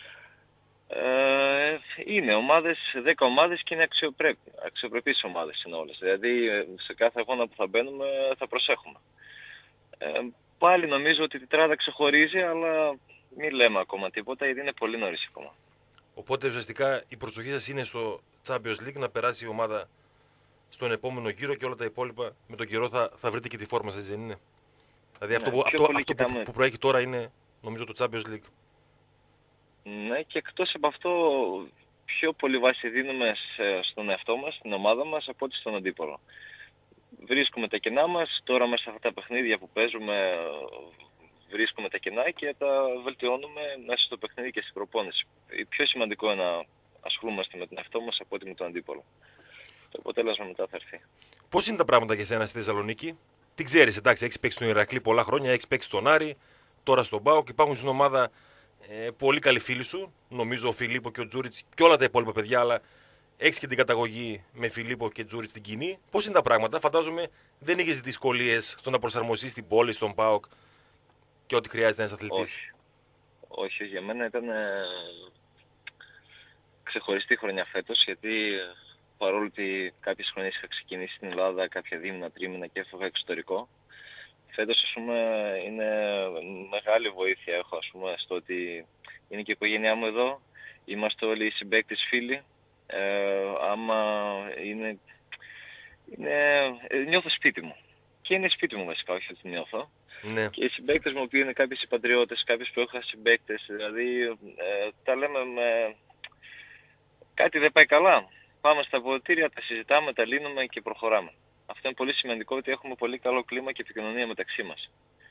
Είναι ομάδες, 10 ομάδες και είναι αξιοπρεπείς ομάδες είναι όλες. Δηλαδή σε κάθε αγώνα που θα μπαίνουμε θα προσέχουμε. Πάλι νομίζω ότι η τετράδα ξεχωρίζει, αλλά μην λέμε ακόμα τίποτα γιατί είναι πολύ νωρίς ακόμα. Οπότε ουσιαστικά η προσοχή σας είναι στο Champions League, να περάσει η ομάδα στον επόμενο γύρο και όλα τα υπόλοιπα με τον καιρό θα βρείτε και τη φόρμα σας, δεν είναι? Δηλαδή αυτό που προέχει τώρα είναι νομίζω το Champions League. Ναι, και εκτός από αυτό πιο πολύ βάση δίνουμε στον εαυτό μας, στην ομάδα μας, από ό,τι στον αντίπολο. Βρίσκουμε τα κενά μας, τώρα μέσα σε αυτά τα παιχνίδια που παίζουμε βρίσκουμε τα κενά και τα βελτιώνουμε μέσα στο παιχνίδι και στην προπόνηση. Πιο σημαντικό είναι να ασχολούμαστε με τον εαυτό μας από ό,τι με τον αντίπολο. Το αποτέλεσμα μετά θα έρθει. Πώς είναι τα πράγματα για σένα στη Θεσσαλονίκη? Τι ξέρεις, εντάξει, έχεις παίξει στον Ηρακλή πολλά χρόνια, έχεις παίξει στον Άρη, τώρα στον ΠΑΟΚ, υπάρχουν στην ομάδα πολύ καλοί φίλοι σου, νομίζω ο Φιλίππο και ο Τζούριτς και όλα τα υπόλοιπα παιδιά, αλλά έχεις και την καταγωγή με Φιλίππο και Τζούριτς στην κοινή. Πώς είναι τα πράγματα? Φαντάζομαι δεν είχες δυσκολίες στο να προσαρμοστείς στην πόλη, στον ΠΑΟΚ και ό,τι χρειάζεται ένας αθλητής. Όχι, για μένα ήταν ξεχωριστή χρονιά φέτος, γιατί παρόλο ότι κάποιες χρονιές είχα ξεκινήσει στην Ελλάδα, κάποια δίμηνα, τρίμηνα και έφευγα εξωτερικό, φέτος, ας πούμε, είναι μεγάλη βοήθεια έχω, ας πούμε, στο ότι είναι και η οικογένειά μου εδώ, είμαστε όλοι οι συμπαίκτες φίλοι, νιώθω σπίτι μου. Και είναι σπίτι μου βασικά, όχι ότι νιώθω. Ναι. Και οι συμπαίκτες μου που είναι κάποιοι συμπατριώτες, κάποιοι που έχω συμπαίκτες, δηλαδή τα λέμε με κάτι δεν πάει καλά. Πάμε στα αποδυτήρια, τα συζητάμε, τα λύνουμε και προχωράμε. Αυτό είναι πολύ σημαντικό, ότι έχουμε πολύ καλό κλίμα και επικοινωνία μεταξύ μας.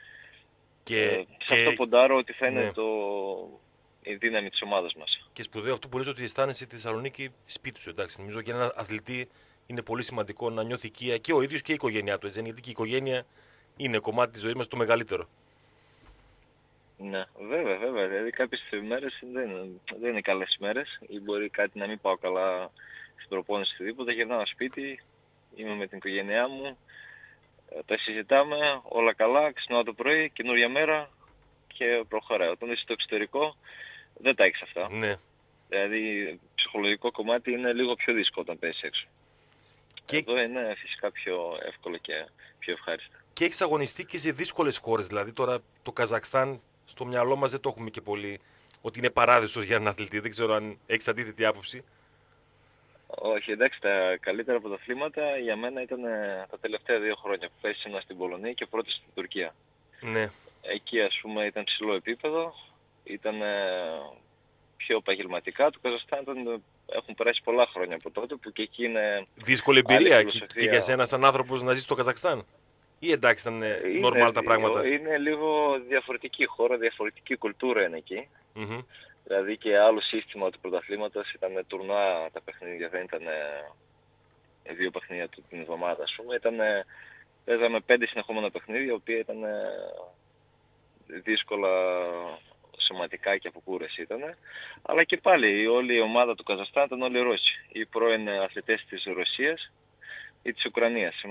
Σε αυτό ποντάρω ότι θα είναι η δύναμη της ομάδας μας. Και σπουδαίο αυτό που λες, ότι αισθάνεσαι τη Θεσσαλονίκη σπίτι σου, εντάξει. Νομίζω για έναν αθλητή είναι πολύ σημαντικό να νιώθει οικία και ο ίδιος και η οικογένειά του, έτσι, γιατί και η οικογένεια είναι κομμάτι της ζωής μας το μεγαλύτερο. Ναι, βέβαια. Δηλαδή κάποιες μέρες δεν είναι καλές μέρες ή μπορεί κάτι να μην πάω καλά στην προπόνηση οτιδήποτε. Γυρνάω σπίτι, είμαι με την οικογένειά μου, τα συζητάμε, όλα καλά, ξυπνάω το πρωί, καινούρια μέρα και προχωράω. Όταν είσαι στο εξωτερικό δεν τα έχεις αυτά. Ναι. Δηλαδή ψυχολογικό κομμάτι είναι λίγο πιο δύσκολο όταν παίζεις έξω. Και εδώ είναι φυσικά πιο εύκολο και πιο ευχάριστο. Και έχεις αγωνιστεί και σε δύσκολες χώρες. Δηλαδή τώρα το Καζακστάν στο μυαλό μας δεν το έχουμε και πολύ ότι είναι παράδεισος για έναν αθλητή. Δεν ξέρω αν έχεις αντίθετη άποψη. Όχι, εντάξει, τα καλύτερα πρωταθλήματα για μένα ήταν τα τελευταία 2 χρόνια που πέσαινα στην Πολωνία και πρώτη στην Τουρκία. Ναι. Εκεί ας πούμε ήταν ψηλό επίπεδο, ήταν πιο επαγγελματικά. Το Καζακστάν έχουν περάσει πολλά χρόνια από τότε που και εκεί είναι δύσκολη εμπειρία και για σένα σαν άνθρωπος να ζεις στο Καζακστάν. Ή εντάξει ήταν normal τα πράγματα? Είναι λίγο διαφορετική χώρα, διαφορετική κουλτούρα είναι εκεί. Δηλαδή και άλλο σύστημα του πρωταθλήματος, ήταν τουρνουά τα παιχνίδια, δεν ήταν 2 παιχνίδια την εβδομάδα ας πούμε. Παίζαμε 5 συνεχόμενα παιχνίδια, οποία ήταν δύσκολα σωματικά και από κούραση ήταν. Αλλά και πάλι όλη η ομάδα του Καζακστάν ήταν όλοι Ρώσοι. Οι πρώην αθλητές της Ρωσίας ή της Ουκρανίας.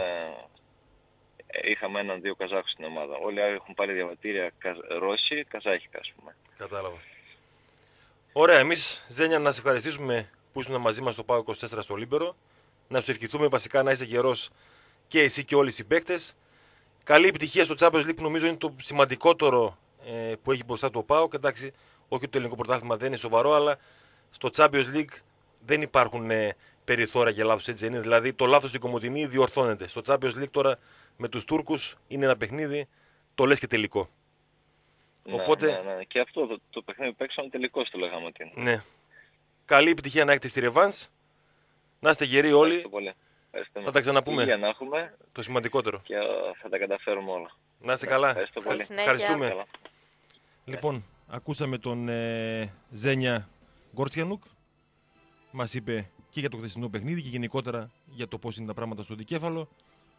Είχαμε 1-2 Καζάχους στην ομάδα. Όλοι έχουν πάρει διαβατήρια Ρώσοι, Καζάχικα ας πούμε. Κατάλαβα. Ωραία, εμείς Ζένια να σε ευχαριστήσουμε που ήσουν μαζί μας στο ΠΑΟΚ 24 στο Λίμπερο. Να σου ευχηθούμε βασικά να είσαι γερός και εσύ και όλοι οι συμπαίκτες. Καλή επιτυχία στο Champions League, νομίζω είναι το σημαντικότερο που έχει μπροστά του ο ΠΑΟΚ. Εντάξει, όχι ότι το ελληνικό πρωτάθλημα δεν είναι σοβαρό, αλλά στο Champions League δεν υπάρχουν περιθώρια για λάθος, έτσι είναι. Δηλαδή το λάθος στην Κομοτηνή διορθώνεται. Στο Champions League τώρα με τους Τούρκους είναι ένα παιχνίδι, το λες και τελικό. Ναι, οπότε... ναι. Και αυτό το παιχνίδι που παίξαμε τελικός το λέγαμε ότι είναι. Ναι. Καλή επιτυχία να έχετε στη ρεβάνς. Να είστε γεροί όλοι. Θα τα ξαναπούμε. Για να έχουμε. Το σημαντικότερο. Και θα τα καταφέρουμε όλα. Να είστε καλά. Ευχαριστούμε. Καλά. Λοιπόν, ακούσαμε τον Ζένια Γκόρτσιανουκ. Μας είπε και για το χθεσινό παιχνίδι και γενικότερα για το πώς είναι τα πράγματα στο δικέφαλο.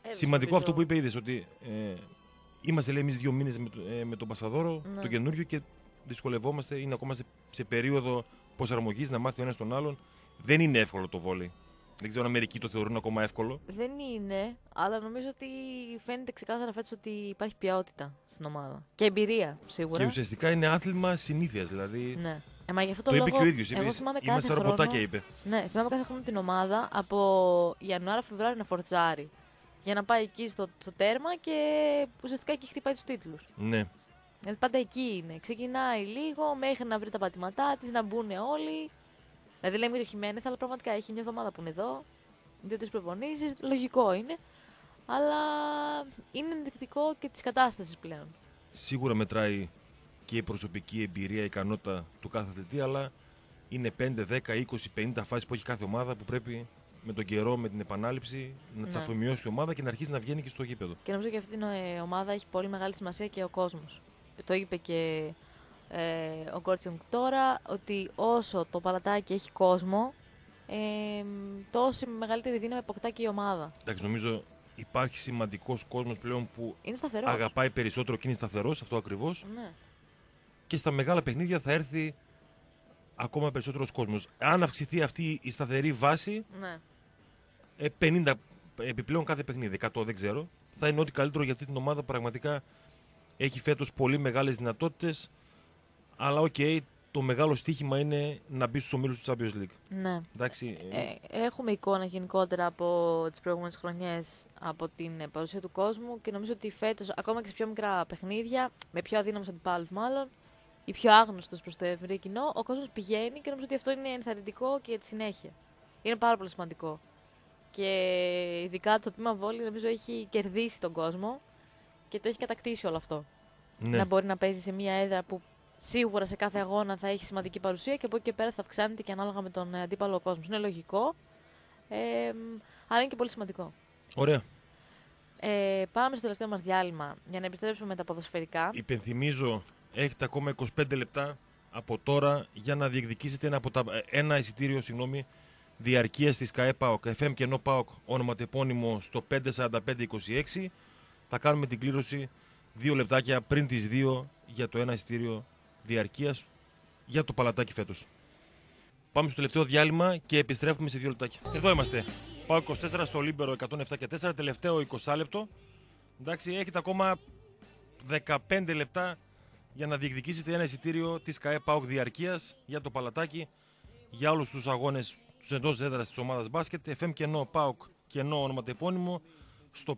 Σημαντικό αυτό που είπε, είδες, ότι είμαστε, λέει, εμείς 2 μήνες με τον Πασαδόρο, το καινούριο, και δυσκολευόμαστε, είναι ακόμα σε περίοδο προσαρμογής, να μάθει ο ένας τον άλλον. Δεν είναι εύκολο το βόλεϊ. Δεν ξέρω αν μερικοί το θεωρούν ακόμα εύκολο. Δεν είναι, αλλά νομίζω ότι φαίνεται ξεκάθαρα φέτος ότι υπάρχει ποιότητα στην ομάδα. Και εμπειρία, σίγουρα. Και ουσιαστικά είναι άθλημα συνήθειας, δηλαδή. Ναι. Μα γι' αυτό Το λόγο, είπε και ο ίδιος. Είμαστε ρομποτάκια, είπε. Ναι, θυμάμαι κάθε χρόνο την ομάδα από Ιανουάριο-Φεβρουάριο να φορτσάρει. Για να πάει εκεί στο τέρμα και ουσιαστικά εκεί χτυπάει τους τίτλους. Ναι. Δηλαδή πάντα εκεί είναι. Ξεκινάει λίγο μέχρι να βρει τα πατήματά της, να μπουν όλοι. Δηλαδή λέμε το Χιμένεθ, αλλά πραγματικά έχει μια εβδομάδα που είναι εδώ. 2-3 προπονήσεις. Λογικό είναι. Αλλά είναι ενδεικτικό και της κατάστασης πλέον. Σίγουρα μετράει και η προσωπική εμπειρία, η ικανότητα του κάθε αθλητή, αλλά είναι 5, 10, 20, 50 φάσεις που έχει κάθε ομάδα που πρέπει με τον καιρό, με την επανάληψη, να τις αφομοιώσει η ομάδα και να αρχίσει να βγαίνει και στο γήπεδο. Και νομίζω ότι αυτή την ομάδα έχει πολύ μεγάλη σημασία και ο κόσμος. Το είπε και ο Γκόρτσιονγκ τώρα, ότι όσο το παλατάκι έχει κόσμο, τόσο μεγαλύτερη δύναμη αποκτά και η ομάδα. Εντάξει, νομίζω υπάρχει σημαντικός κόσμος πλέον που είναι σταθερός, αγαπάει περισσότερο και είναι σταθερός, αυτό ακριβώς. Ναι. Και στα μεγάλα παιχνίδια θα έρθει ακόμα περισσότερος κόσμος. Αν αυξηθεί αυτή η σταθερή βάση, ναι, 50 επιπλέον κάθε παιχνίδι, 100 δεν ξέρω, θα είναι ό,τι καλύτερο για αυτή την ομάδα. Πραγματικά έχει φέτος πολύ μεγάλες δυνατότητες, αλλά το μεγάλο στοίχημα είναι να μπει στους ομίλους του Champions League. Ναι. Εντάξει, έχουμε εικόνα γενικότερα από τις προηγούμενες χρονιές από την παρουσία του κόσμου και νομίζω ότι φέτος, ακόμα και σε πιο μικρά παιχνίδια, με πιο αδύναμους αντιπάλους μάλλον, ή πιο άγνωστος προς το ευρύ κοινό, ο κόσμος πηγαίνει και νομίζω ότι αυτό είναι ενθαρρυντικό και για τη συνέχεια. Είναι πάρα πολύ σημαντικό. Και ειδικά το τμήμα βόλεϊ νομίζω έχει κερδίσει τον κόσμο και το έχει κατακτήσει όλο αυτό. Ναι. Να μπορεί να παίζει σε μια έδρα που σίγουρα σε κάθε αγώνα θα έχει σημαντική παρουσία και από εκεί και πέρα θα αυξάνεται και ανάλογα με τον αντίπαλο κόσμο. Είναι λογικό, αλλά είναι και πολύ σημαντικό. Ωραία. Πάμε στο τελευταίο μας διάλειμμα για να επιστρέψουμε με τα ποδοσφαιρικά. Υπενθυμίζω, έχετε ακόμα 25 λεπτά από τώρα για να διεκδικήσετε ένα εισιτήριο διαρκείας της ΚΑΕ ΠΑΟΚ. FM και ενώ ΠΑΟΚ ονοματεπώνυμο στο 54526. Θα κάνουμε την κλήρωση 2 λεπτάκια πριν τις 2 για το ένα εισιτήριο διαρκείας για το παλατάκι φέτος. Πάμε στο τελευταίο διάλειμμα και επιστρέφουμε σε 2 λεπτάκια. Εδώ είμαστε. ΠΑΟΚ 24 στο Λίμπερο 107 και 4, τελευταίο 20 λεπτό. Εντάξει, έχετε ακόμα 15 λεπτά για να διεκδικήσετε ένα εισιτήριο της ΚΑΕ ΠΑΟΚ διαρκείας για το παλατάκι, για όλους τους αγώνες τους εντός έδρας της ομάδας μπάσκετ. FM και ενώ ΠΑΟΚ και ενώ ονοματεπώνυμο στο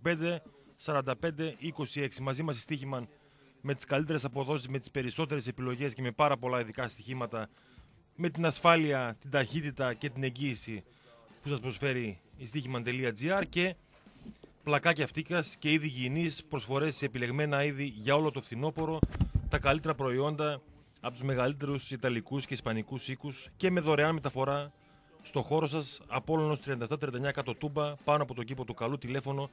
54526. Μαζί μας η Στοίχημαν με τις καλύτερες αποδόσεις, με τις περισσότερες επιλογές και με πάρα πολλά ειδικά στοιχήματα, με την ασφάλεια, την ταχύτητα και την εγγύηση που σας προσφέρει η Στοίχημαν.gr και πλακάκια φτύκας και είδη υγιεινής, προσφορές σε επιλεγμένα είδη για όλο το φθινόπωρο, τα καλύτερα προϊόντα από τους μεγαλύτερους ιταλικούς και ισπανικούς οίκους και με δωρεάν μεταφορά στο χώρο σας. Απόλλωνος 37-39 κάτω Τούμπα, πάνω από τον κήπο του Καλού, τηλέφωνο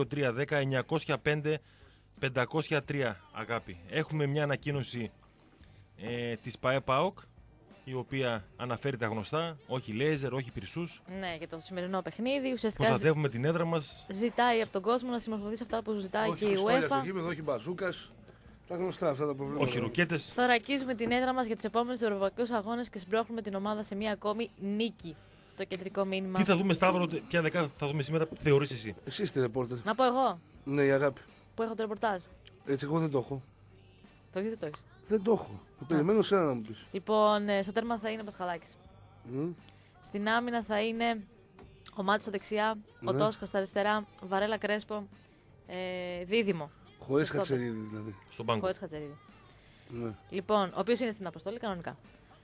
2310-905-503. Αγάπη, έχουμε μια ανακοίνωση της ΠΑΕ ΠΑΟΚ, η οποία αναφέρει τα γνωστά, όχι λέιζερ, όχι πυρσούς. Ναι, για το σημερινό παιχνίδι. Ουσιαστικά προστατεύουμε την έδρα μας. Ζητάει από τον κόσμο να συμμορφωθεί σε αυτά που ζητάει όχι και η UEFA. Στο γήπεδο, όχι μπαζούκας. Τα γνωστά αυτά τα προβλήματα. Όχι ρουκέτες. Θωρακίζουμε την έδρα μας για τους επόμενους ευρωπαϊκούς αγώνες και συμπρόχνουμε την ομάδα σε μια ακόμη νίκη. Το κεντρικό μήνυμα. Τι θα δούμε, Σταύρο, ποια δεκάδα θα δούμε σήμερα, θεωρείς εσύ? Εσύ είστε ρεπόρτερ. Να πω εγώ. Ναι, η αγάπη. Που έχω το ρεπορτάζ. Έτσι, εγώ δεν το έχω. Το έχεις, δεν το έχεις? Δεν το έχω. Το περιμένω σένα να μου πεις. Λοιπόν, στο τέρμα θα είναι Πασχαλάκης. Στην άμυνα θα είναι ο Μάτσος στα δεξιά, ο Τόσχας στα αριστερά, Βαρέλα Κρέσπο, δίδυμο. Χωρίς Χατσερίδη δηλαδή. Στον πάγκο. Χωρίς Χατσερίδη. Ναι. Λοιπόν, ο οποίος είναι στην αποστολή κανονικά.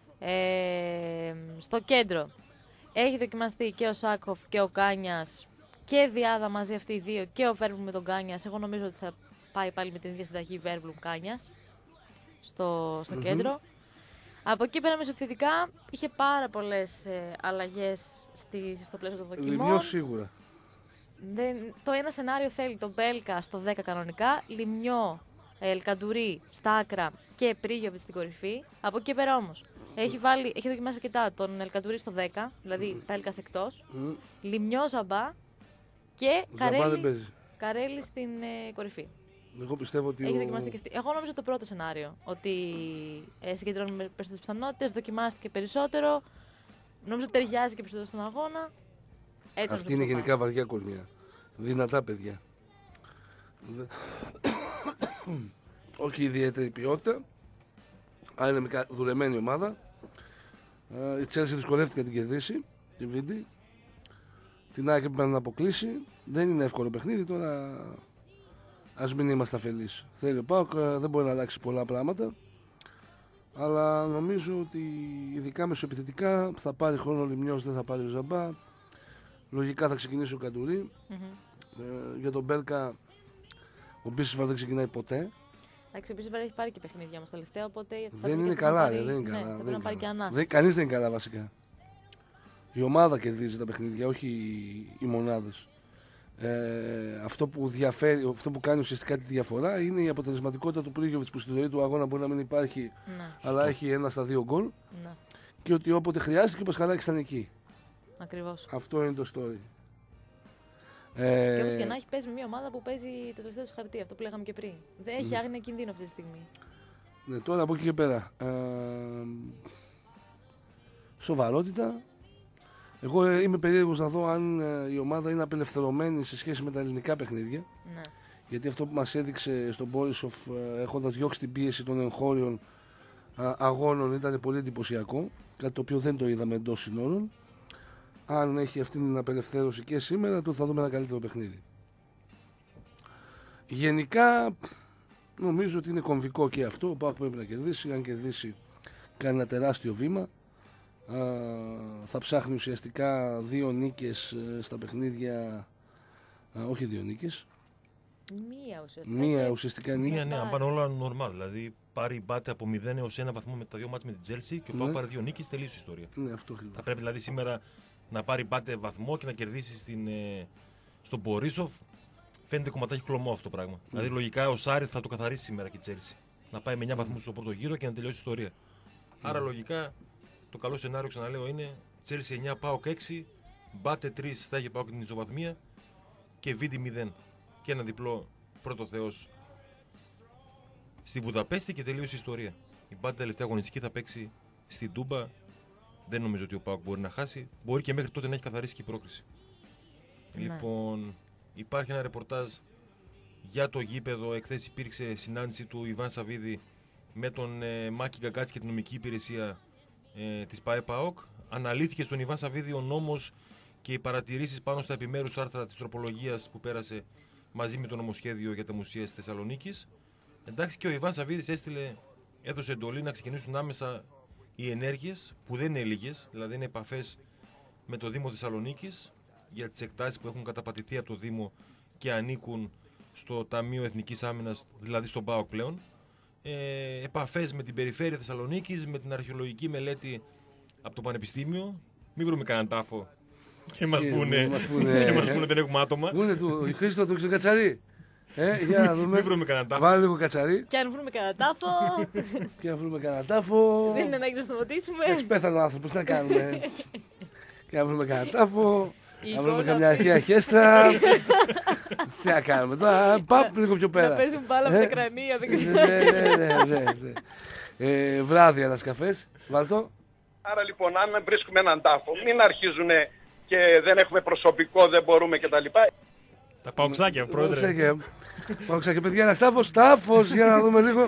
Στο κέντρο έχει δοκιμαστεί και ο Σάκοφ και ο Κάνιας και Διάδα μαζί αυτοί οι δύο και ο Βέρμπλουμ με τον Κάνιας. Εγώ νομίζω ότι θα πάει πάλι με την ίδια συνταγή Βέρμπλουμ Κάνιας στο κέντρο. Από εκεί πέρα μεσοεπιθετικά είχε πάρα πολλές αλλαγές στο πλαίσιο των δοκιμών. Λιμιό σίγουρα. Το ένα σενάριο θέλει τον Μπέλκα στο 10 κανονικά, Λιμιό, Ελκαντουρί στα άκρα και Πρίγιοβιτ στην κορυφή. Από εκεί πέρα όμως έχει δοκιμάσει αρκετά τον Ελκαντουρί στο 10, δηλαδή Μπέλκας εκτός, Λιμιό Ζαμπά και Ζαμπά δεν παίζει. Καρέλη στην κορυφή. Εγώ πιστεύω ότι. Έχει δοκιμαστεί και αυτή. Εγώ νομίζω το πρώτο σενάριο. Ότι συγκεντρώνει περισσότερες πιθανότητες, δοκιμάστηκε περισσότερο. Νομίζω ότι ταιριάζει και περισσότερο στον αγώνα. Έτσι Αυτή είναι γενικά βαριά κορμιά. Δυνατά παιδιά. Όχι ιδιαίτερη ποιότητα. Αλλά είναι μια δουλεμένη ομάδα. Η Chelsea δυσκολεύτηκε να την κερδίσει. Τη Βίντι. Την ΑΕΚ έπρεπε να αποκλείσει. Δεν είναι εύκολο παιχνίδι τώρα. Ας μην είμαστε αφελείς. Θέλει ο ΠΑΟΚ, δεν μπορεί να αλλάξει πολλά πράγματα. Αλλά νομίζω ότι ειδικά μεσοεπιθετικά θα πάρει χρόνο ο Λιμνιός, δεν θα πάρει ο Ζαμπά. Λογικά θα ξεκινήσει ο Καντουρί. Για τον Μπέλκα ο Μπίσεσβαρ δεν ξεκινάει ποτέ. Εντάξει, ο Μπίσεσβαρ έχει πάρει και παιχνίδια μας τελευταία, οπότε δεν είναι καλά, δεν είναι καλά. Θα πρέπει να πάρει και ανάσα. Κανείς δεν είναι καλά βασικά. Η ομάδα κερδίζει τα παιχνίδια, όχι οι μονάδες. Αυτό που διαφέρει, αυτό που κάνει ουσιαστικά τη διαφορά είναι η αποτελεσματικότητα του Πρίγιοβιτς που στη ζωή του αγώνα μπορεί να μην υπάρχει, αλλά έχει 1 στα 2 γκολ. Και ότι όποτε χρειάζεται και ο Πασχαλάκης ήταν εκεί. Ακριβώς. Αυτό είναι το story. Και όπως και να έχει, παίζει με μια ομάδα που παίζει το τελευταίο του χαρτί, αυτό που λέγαμε και πριν. Δεν έχει άγνοια κινδύνου αυτή τη στιγμή. Ναι, τώρα από εκεί και πέρα. Σοβαρότητα. Εγώ είμαι περίεργος να δω αν η ομάδα είναι απελευθερωμένη σε σχέση με τα ελληνικά παιχνίδια. Ναι. Γιατί αυτό που μας έδειξε στον Μπόρισοφ, έχοντας διώξει την πίεση των εγχώριων αγώνων, ήταν πολύ εντυπωσιακό. Κάτι το οποίο δεν το είδαμε εντός συνόρων. Αν έχει αυτή την απελευθέρωση και σήμερα, τότε θα δούμε ένα καλύτερο παιχνίδι. Γενικά, νομίζω ότι είναι κομβικό και αυτό. Ο ΠΑΟΚ πρέπει να κερδίσει. Αν κερδίσει, κάνει ένα τεράστιο βήμα. Θα ψάχνει ουσιαστικά 2 νίκες στα παιχνίδια. Όχι 2 νίκες. Μία ουσιαστικά νίκη. Ναι, αν πάνε όλα normal. Δηλαδή πάρει μπάτε από 0 έως 1 βαθμό με τα 2 μάτς με την Chelsea και ο ΠΑΟΚ πάρει 2 νίκες, τελείωσε η ιστορία. Ναι, αυτό ακριβώς. Θα πρέπει δηλαδή σήμερα να πάρει μπάτε βαθμό και να κερδίσει στον Μπορίσοφ. Φαίνεται κομματάκι κλωμό αυτό το πράγμα. Δηλαδή λογικά ο Σάρι θα το καθαρίσει σήμερα και η Chelsea. Να πάει με 9 βαθμούς στο πρώτο γύρο και να τελειώσει η ιστορία. Άρα λογικά το καλό σενάριο, ξαναλέω, είναι Chelsea 9, ΠΑΟΚ 6, μπάτε 3 θα έχει ΠΑΟΚ την ισοβαθμία και Βίντι 0. Και ένα διπλό πρώτο Θεός στη Βουδαπέστη και τελείωσε η ιστορία. Η μπάτε τελευταία αγωνιστική θα παίξει στην Τούμπα. Δεν νομίζω ότι ο ΠΑΟΚ μπορεί να χάσει. Μπορεί και μέχρι τότε να έχει καθαρίσει και η πρόκριση. Ναι. Λοιπόν, υπάρχει ένα ρεπορτάζ για το γήπεδο. Εχθές υπήρξε συνάντηση του Ιβάν Σαββίδη με τον Μάκη Γκαγκάτση και την νομική υπηρεσία της ΠΑΕ-ΠΑΟΚ. Αναλύθηκε στον Ιβάν Σαββίδη ο νόμος και οι παρατηρήσεις πάνω στα επιμέρους άρθρα της τροπολογίας που πέρασε μαζί με το νομοσχέδιο για τα μουσεία της Θεσσαλονίκης. Εντάξει, και ο Ιβάν Σαββίδης έδωσε εντολή να ξεκινήσουν άμεσα οι ενέργειες, που δεν είναι λίγες, δηλαδή είναι επαφές με το Δήμο Θεσσαλονίκης για τις εκτάσεις που έχουν καταπατηθεί από το Δήμο και ανήκουν στο Ταμείο Εθνικής Άμυνας, δηλαδή στον ΠΑΟΚ πλέον. Επαφές με την Περιφέρεια Θεσσαλονίκης, με την αρχαιολογική μελέτη από το Πανεπιστήμιο. Μην βρούμε κανέναν τάφο και μας πούνε δεν έχουμε άτομα. Πού είναι του Χρήστο, του Κατσαρί. Για να δούμε. Μην βρούμε κανέναν τάφο. Βάλε λίγο Κατσαρί. Και αν βρούμε κανένα τάφο. Και αν βρούμε κανένα τάφο. Δεν είναι ανάγκη να σταματήσουμε. Έτσι πέθανε ο άνθρωπος, τι να κάνουμε. Και αν βρούμε κανένα τάφο. Αν βρούμε καμιά αρχαία χέστρα. Τι να κάνουμε τώρα, πάμε λίγο πιο πέρα. Να παίζουν μπάλα με τα κρανία, δεν ξέρω. Ναι. Βράδυ ένας καφές, βάλτο. Άρα λοιπόν, αν βρίσκουμε έναν τάφο, μην αρχίζουν και δεν έχουμε προσωπικό, δεν μπορούμε κτλ. Τα παοξάκια, πρόεδρε. Παοξάκια, παιδιά, ένας τάφος, για να δούμε λίγο.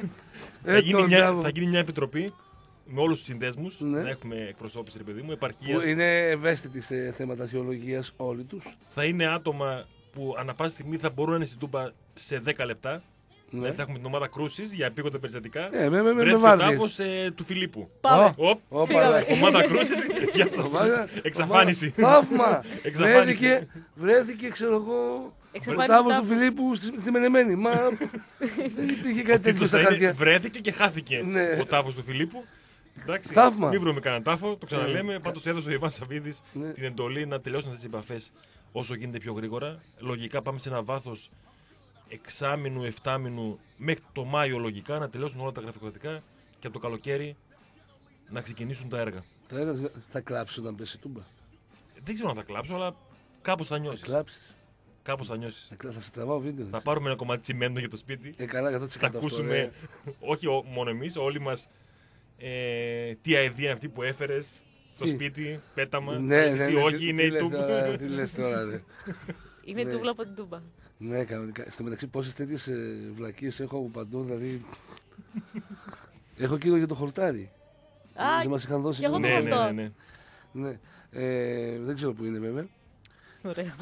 Θα γίνει μια επιτροπή με όλους τους συνδέσμους, να έχουμε εκπροσώπηση, ρε παιδί μου, επαρχίας. Που είναι ευαίσθητοι σε θέματα αρχαιολογίας όλοι τους. Θα είναι άτομα που ανά πάση στιγμή θα μπορούν να είναι στην Τούμπα σε 10 λεπτά. Ναι. Θα έχουμε την ομάδα κρούσης για επίγοντα περιστατικά. Βρέθηκε ο τάφος του Φιλίππου. Πάμε. Ομάδα κρούσης. Γεια σας. Εξαφάνιση. Θαύμα. Βρέθηκε, ξέρω εγώ, ο τάφος του Φιλίππου στη Μενεμένη. Μα δεν υπήρχε κάτι τέτοιο στα χαρτιά. Βρέθηκε και χάθηκε ο τάφος του Φιλίππου. Εντάξει, θαύμα. Μην βρούμε κανέναν τάφο, το ξαναλέμε. Πάντως έδωσε ο Ιβάν Σαββίδης την εντολή να τελειώσουν αυτές τις επαφές όσο γίνεται πιο γρήγορα. Λογικά πάμε σε ένα βάθος 6μηνου, 7μηνου μέχρι το Μάιο λογικά να τελειώσουν όλα τα γραφειοκρατικά και από το καλοκαίρι να ξεκινήσουν τα έργα. Τα έργα θα κλάψεις όταν πέσει Τούμπα. Δεν ξέρω αν θα κλάψω, αλλά κάπως θα νιώσεις. Θα κλάψεις. Κάπως θα νιώσεις. Θα σε τραβάω βίντεο. Θα πάρουμε ένα κομμάτι τσιμέντο για το σπίτι. Καλά, 100% Θα ακούσουμε, όχι μόνο εμείς, όλοι μας, τι αηδία είναι αυτή που έφερες στο σπίτι, πέταμα. Εσύ όχι, είναι η τούμπα. Τι λες τώρα, ρε. Είναι τούβλα από την τούμπα. Ναι, κανονικά. Στο μεταξύ, πόσες τέτοιες βλακίες έχω από παντού, δηλαδή. Έχω κύριο για το χορτάρι. Δεν μας είχαν δώσει. Και εγώ το αυτό. Ναι. Δεν ξέρω που είναι βέβαια. Ωραία.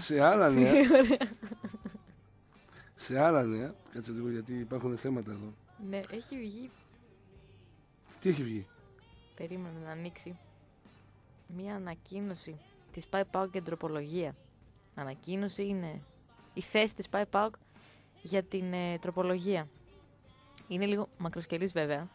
Σε άλλα νέα, κάτσε λίγο γιατί υπάρχουν θέματα εδώ. Ναι, έχει βγει. Τι έχει βγει? Περίμενε να ανοίξει μία ανακοίνωση της ΠΑΕ ΠΑΟΚ και τροπολογία. Ανακοίνωση είναι η θέση της ΠΑΕ ΠΑΟΚ για την τροπολογία. Είναι λίγο μακροσκελής βέβαια.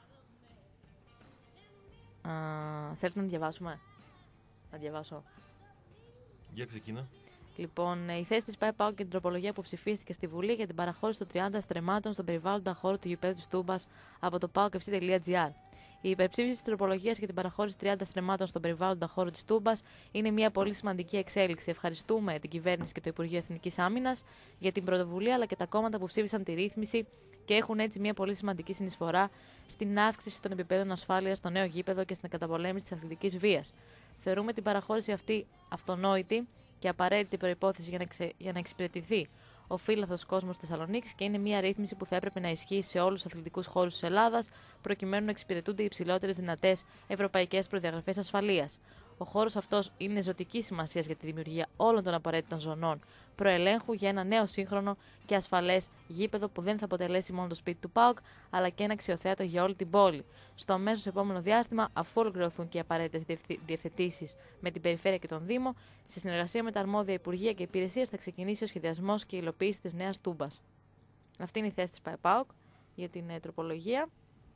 Θέλετε να διαβάσουμε? Να διαβάσω. Για ξεκίνα. Λοιπόν, η θέση της ΠΑΕ ΠΑΟΚ και την τροπολογία που ψηφίστηκε στη Βουλή για την παραχώρηση των 30 στρεμμάτων στον περιβάλλοντα χώρο του γηπέδου της Τούμπας από το paokfc.gr. Η υπερψήφιση της τροπολογίας για την παραχώρηση 30 στρεμμάτων στον περιβάλλοντα χώρο της Τούμπας είναι μια πολύ σημαντική εξέλιξη. Ευχαριστούμε την κυβέρνηση και το Υπουργείο Εθνικής Άμυνας για την πρωτοβουλία, αλλά και τα κόμματα που ψήφισαν τη ρύθμιση και έχουν έτσι μια πολύ σημαντική συνεισφορά στην αύξηση των επιπέδων ασφάλειας στο νέο γήπεδο και στην καταπολέμηση της αθλητικής βίας. Θεωρούμε την παραχώρηση αυτή αυτονόητη και απαραίτητη προϋπόθεση για να εξυπηρετηθεί ο φύλαθος κόσμος της Θεσσαλονίκης και είναι μια ρύθμιση που θα έπρεπε να ισχύει σε όλους τους αθλητικούς χώρους της Ελλάδας, προκειμένου να εξυπηρετούνται οι υψηλότερες δυνατές ευρωπαϊκές προδιαγραφές ασφαλείας. Ο χώρος αυτός είναι ζωτικής σημασίας για τη δημιουργία όλων των απαραίτητων ζωνών προελέγχου για ένα νέο σύγχρονο και ασφαλές γήπεδο που δεν θα αποτελέσει μόνο το σπίτι του ΠΑΟΚ, αλλά και ένα αξιοθέατο για όλη την πόλη. Στο αμέσως επόμενο διάστημα, αφού ολοκληρωθούν και οι απαραίτητες διευθετήσεις με την Περιφέρεια και τον Δήμο, στη συνεργασία με τα αρμόδια Υπουργεία και Υπηρεσίες θα ξεκινήσει ο σχεδιασμός και η υλοποίηση της νέας Τούμπας. Αυτή είναι η θέση της ΠΑΕ-ΠΑΟΚ για την τροπολογία.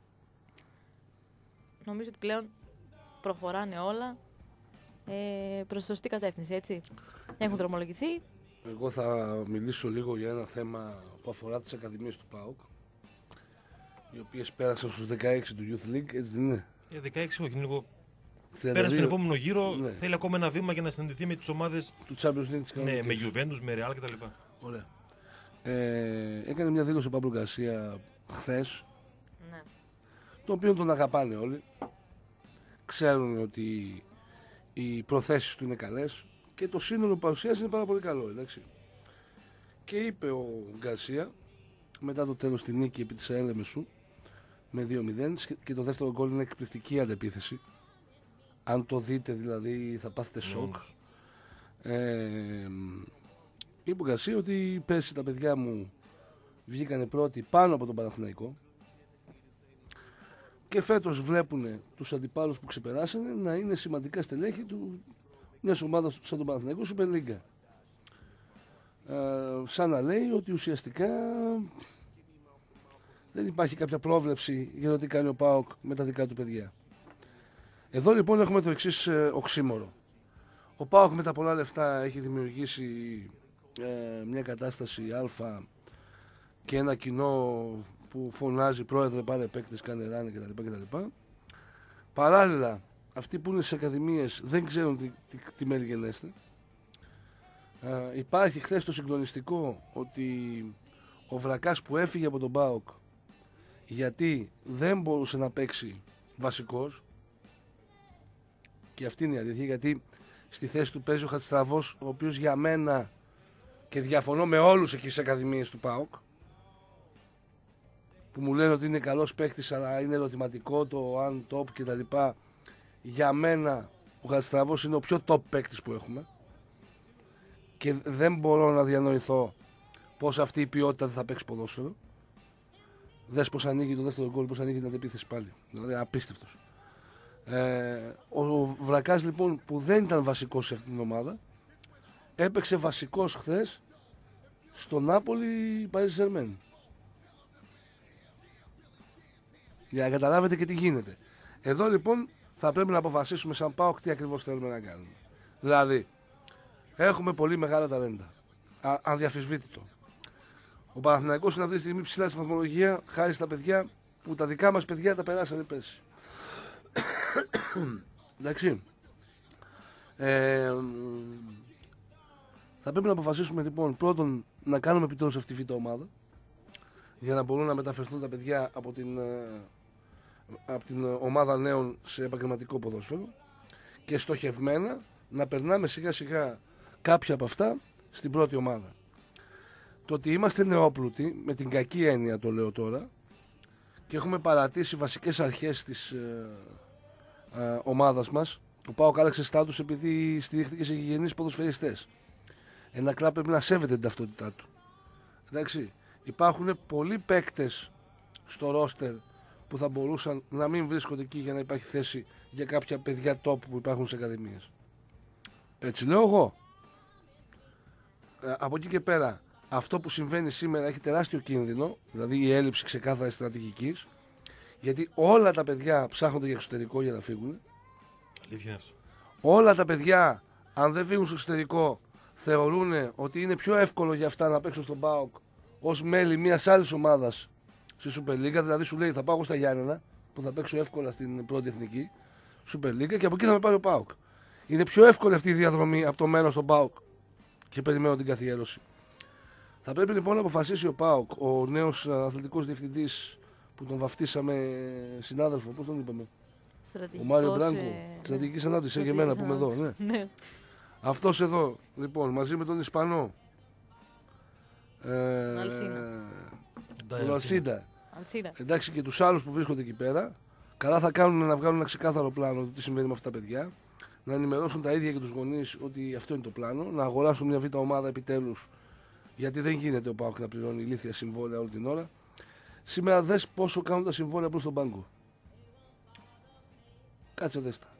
Νομίζω ότι πλέον προχωράνε όλα προς τη σωστή κατεύθυνση, έτσι. Έχουν δρομολογηθεί. Εγώ θα μιλήσω λίγο για ένα θέμα που αφορά τις ακαδημίες του ΠΑΟΚ, οι οποίες πέρασαν στους 16 του Youth League, έτσι δεν είναι? 16 όχι, είναι λίγο. 32. Πέρασε τον επόμενο γύρο, Ναι. θέλει ακόμα ένα βήμα για να συναντηθεί με τις ομάδες Του Champions League της ναι, κανονικής. με Juventus, με Real κτλ. Ωραία. Έκανε μια δήλωση ο Παύλο Γκαρσία χθες, Ναι. το οποίο τον αγαπάνε όλοι. Ξέρουν ότι οι προθέσεις του είναι καλές και το σύνολο παρουσίας είναι πάρα πολύ καλό, εντάξει. Και είπε ο Γκαρσία, μετά το τέλος τη νίκη επί της ΑΕΛ με 2-0, και το δεύτερο γκολ είναι εκπληκτική αντεπίθεση. Αν το δείτε δηλαδή θα πάθετε σοκ. Είπε ο Γκαρσία ότι πέρσι τα παιδιά μου βγήκανε πρώτοι πάνω από τον Παναθηναϊκό και φέτος βλέπουν τους αντιπάλους που ξεπεράσανε να είναι σημαντικά στελέχη του μιας ομάδας σαν τον Παναθηναϊκό Super League. Σαν να λέει ότι ουσιαστικά δεν υπάρχει κάποια πρόβλεψη για το τι κάνει ο ΠΑΟΚ με τα δικά του παιδιά. Εδώ λοιπόν έχουμε το εξής οξύμορο. Ο ΠΑΟΚ με τα πολλά λεφτά έχει δημιουργήσει μια κατάσταση αλφα και ένα κοινό που φωνάζει πρόεδρε πάρε παίκτες, κάνε ράνε κτλ. Παράλληλα αυτοί που είναι στις ακαδημίες δεν ξέρουν τι μέλη γενέστε. Υπάρχει χθες το συγκλονιστικό ότι ο Βρακάς που έφυγε από τον ΠΑΟΚ γιατί δεν μπορούσε να παίξει βασικός, και αυτή είναι η αλήθεια, γιατί στη θέση του παίζει ο Χατζηστραβός, ο οποίος για μένα, και διαφωνώ με όλους εκεί στις ακαδημίες του ΠΑΟΚ που μου λένε ότι είναι καλός παίκτης αλλά είναι ερωτηματικό το αν top κτλ. Για μένα ο Χατζηστραβός είναι ο πιο top παίκτης που έχουμε και δεν μπορώ να διανοηθώ πως αυτή η ποιότητα δεν θα παίξει ποδόσφαιρο. Δες πως ανοίγει το δεύτερο γκολ, πως ανοίγει την αντεπίθεση πάλι. Δηλαδή απίστευτος. Ο Βρακάς λοιπόν που δεν ήταν βασικός σε αυτήν την ομάδα έπαιξε βασικός χθες στο Νάπολι Παρίζι Ζερμέν. Για να καταλάβετε και τι γίνεται. Εδώ λοιπόν θα πρέπει να αποφασίσουμε σαν ΠΑΟΚ τι ακριβώς θέλουμε να κάνουμε. Δηλαδή έχουμε πολύ μεγάλα ταλέντα, αδιαφυσβήτητο. Ο Παναθηναϊκός είναι αυτή τη στιγμή ψηλά στη βαθμολογία χάρη στα παιδιά που τα δικά μας παιδιά τα περάσανε πέρσι. Εντάξει. Θα πρέπει να αποφασίσουμε λοιπόν πρώτον να κάνουμε επιτέλους αυτή τη β' ομάδα για να μπορούν να μεταφερθούν τα παιδιά από την ομάδα νέων σε επαγγελματικό ποδόσφαιρο και στοχευμένα να περνάμε σιγά σιγά κάποια από αυτά στην πρώτη ομάδα. Το ότι είμαστε νεόπλουτοι, με την κακή έννοια το λέω τώρα, και έχουμε παρατήσει βασικές αρχές της ομάδας μας. Ο ΠΑΟΚ άλλαξε στάτους επειδή στηρίχθηκε σε γηγενείς ποδοσφαιριστές. Ένα κλαμπ πρέπει να σέβεται την ταυτότητά του. Εντάξει, υπάρχουν πολλοί παίκτες στο ρόστερ που θα μπορούσαν να μην βρίσκονται εκεί για να υπάρχει θέση για κάποια παιδιά top που υπάρχουν σε ακαδημίες. Έτσι λέω εγώ. Από εκεί και πέρα, αυτό που συμβαίνει σήμερα έχει τεράστιο κίνδυνο, δηλαδή η έλλειψη ξεκάθαρης στρατηγικής, γιατί όλα τα παιδιά ψάχνονται για εξωτερικό για να φύγουν. Όλα τα παιδιά, αν δεν φύγουν στο εξωτερικό, θεωρούν ότι είναι πιο εύκολο για αυτά να παίξουν στον ΠΑΟΚ ως μέλη μιας άλλης ομάδας στη Super League. Δηλαδή σου λέει θα πάω στα Γιάννενα που θα παίξω εύκολα στην πρώτη εθνική Super League και από εκεί θα με πάρει ο ΠΑΟΚ. Είναι πιο εύκολη αυτή η διαδρομή από το μέλλον στον ΠΑΟΚ και περιμένω την καθιέρωση. Θα πρέπει λοιπόν να αποφασίσει ο ΠΑΟΚ, ο νέος αθλητικός διευθυντής που τον βαφτίσαμε συνάδελφο, πώς τον είπαμε, ο Μάριο Μπράγκο, στρατηγικής ανάπτυξης, και εμένα που είμαι εδώ. Ναι. Αυτός εδώ, λοιπόν, μαζί με τον Ισπανό, τον Αλσίντα, εντάξει, και τους άλλους που βρίσκονται εκεί πέρα, καλά θα κάνουν να βγάλουν ένα ξεκάθαρο πλάνο τι συμβαίνει με αυτά τα παιδιά, να ενημερώσουν τα ίδια και τους γονείς ότι αυτό είναι το πλάνο, να αγοράσουν μια β' ομάδα επιτέλους, γιατί δεν γίνεται ο ΠΑΟΚ να πληρώνει ηλίθια συμβόλαια όλη την ώρα. Σήμερα δες πόσο κάνουν τα συμβόλαια προς τον πάγκο. Κάτσε δες τα.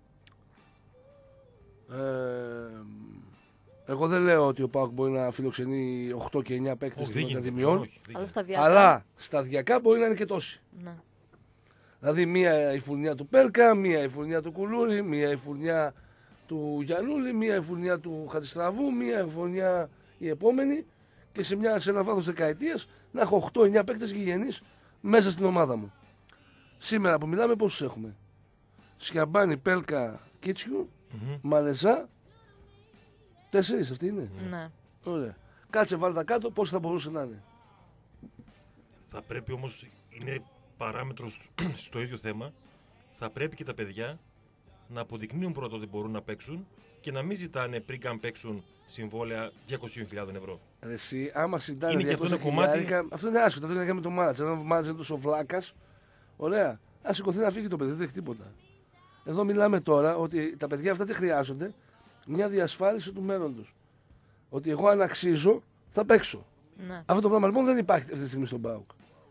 Εγώ δεν λέω ότι ο ΠΑΟΚ μπορεί να φιλοξενεί 8 και 9 παίκτες των ακαδημιών, αλλά σταδιακά μπορεί να είναι και τόσοι. Ναι. Δηλαδή μία η φουρνιά του Πέλκα, μία η φουρνιά του Κουλούρη, μία η φουρνιά του Γιαννούλη, μία η φουρνιά του Χατζηστραβού, μία η φουρνιά η επόμενη, και σε ένα βάθος δεκαετίας να έχω 8-9 παίκτες γηγενείς μέσα στην ομάδα μου. Σήμερα που μιλάμε πόσους έχουμε? Σιαμπάνι, Πέλκα, Κίτσιου, Μαλεζά, 4 αυτοί είναι. Ναι. Ωραία. Κάτσε βάλτε τα κάτω, πώς θα μπορούσε να είναι. Θα πρέπει όμως, είναι παράμετρος στο ίδιο θέμα, θα πρέπει και τα παιδιά να αποδεικνύουν πρώτα ότι μπορούν να παίξουν και να μην ζητάνε πριν καν παίξουν συμβόλαια 200.000 ευρώ. Εσύ, άμα συντάνε 200 κομμάτι. Αυτό είναι άσχετο, αυτό είναι να κάνει με το μάνατζερ. Αν ο μάνατζερ είναι τόσο βλάκας, ωραία, ας σηκωθεί να φύγει το παιδί, δεν έχει τίποτα. Εδώ μιλάμε τώρα ότι τα παιδιά αυτά τι χρειάζονται, μια διασφάλιση του μέλλοντος. Ότι εγώ αν αξίζω θα παίξω. Ναι. Αυτό το πράγμα λοιπόν δεν υπάρχει αυτή τη στιγμή στον ΠΑΟΚ.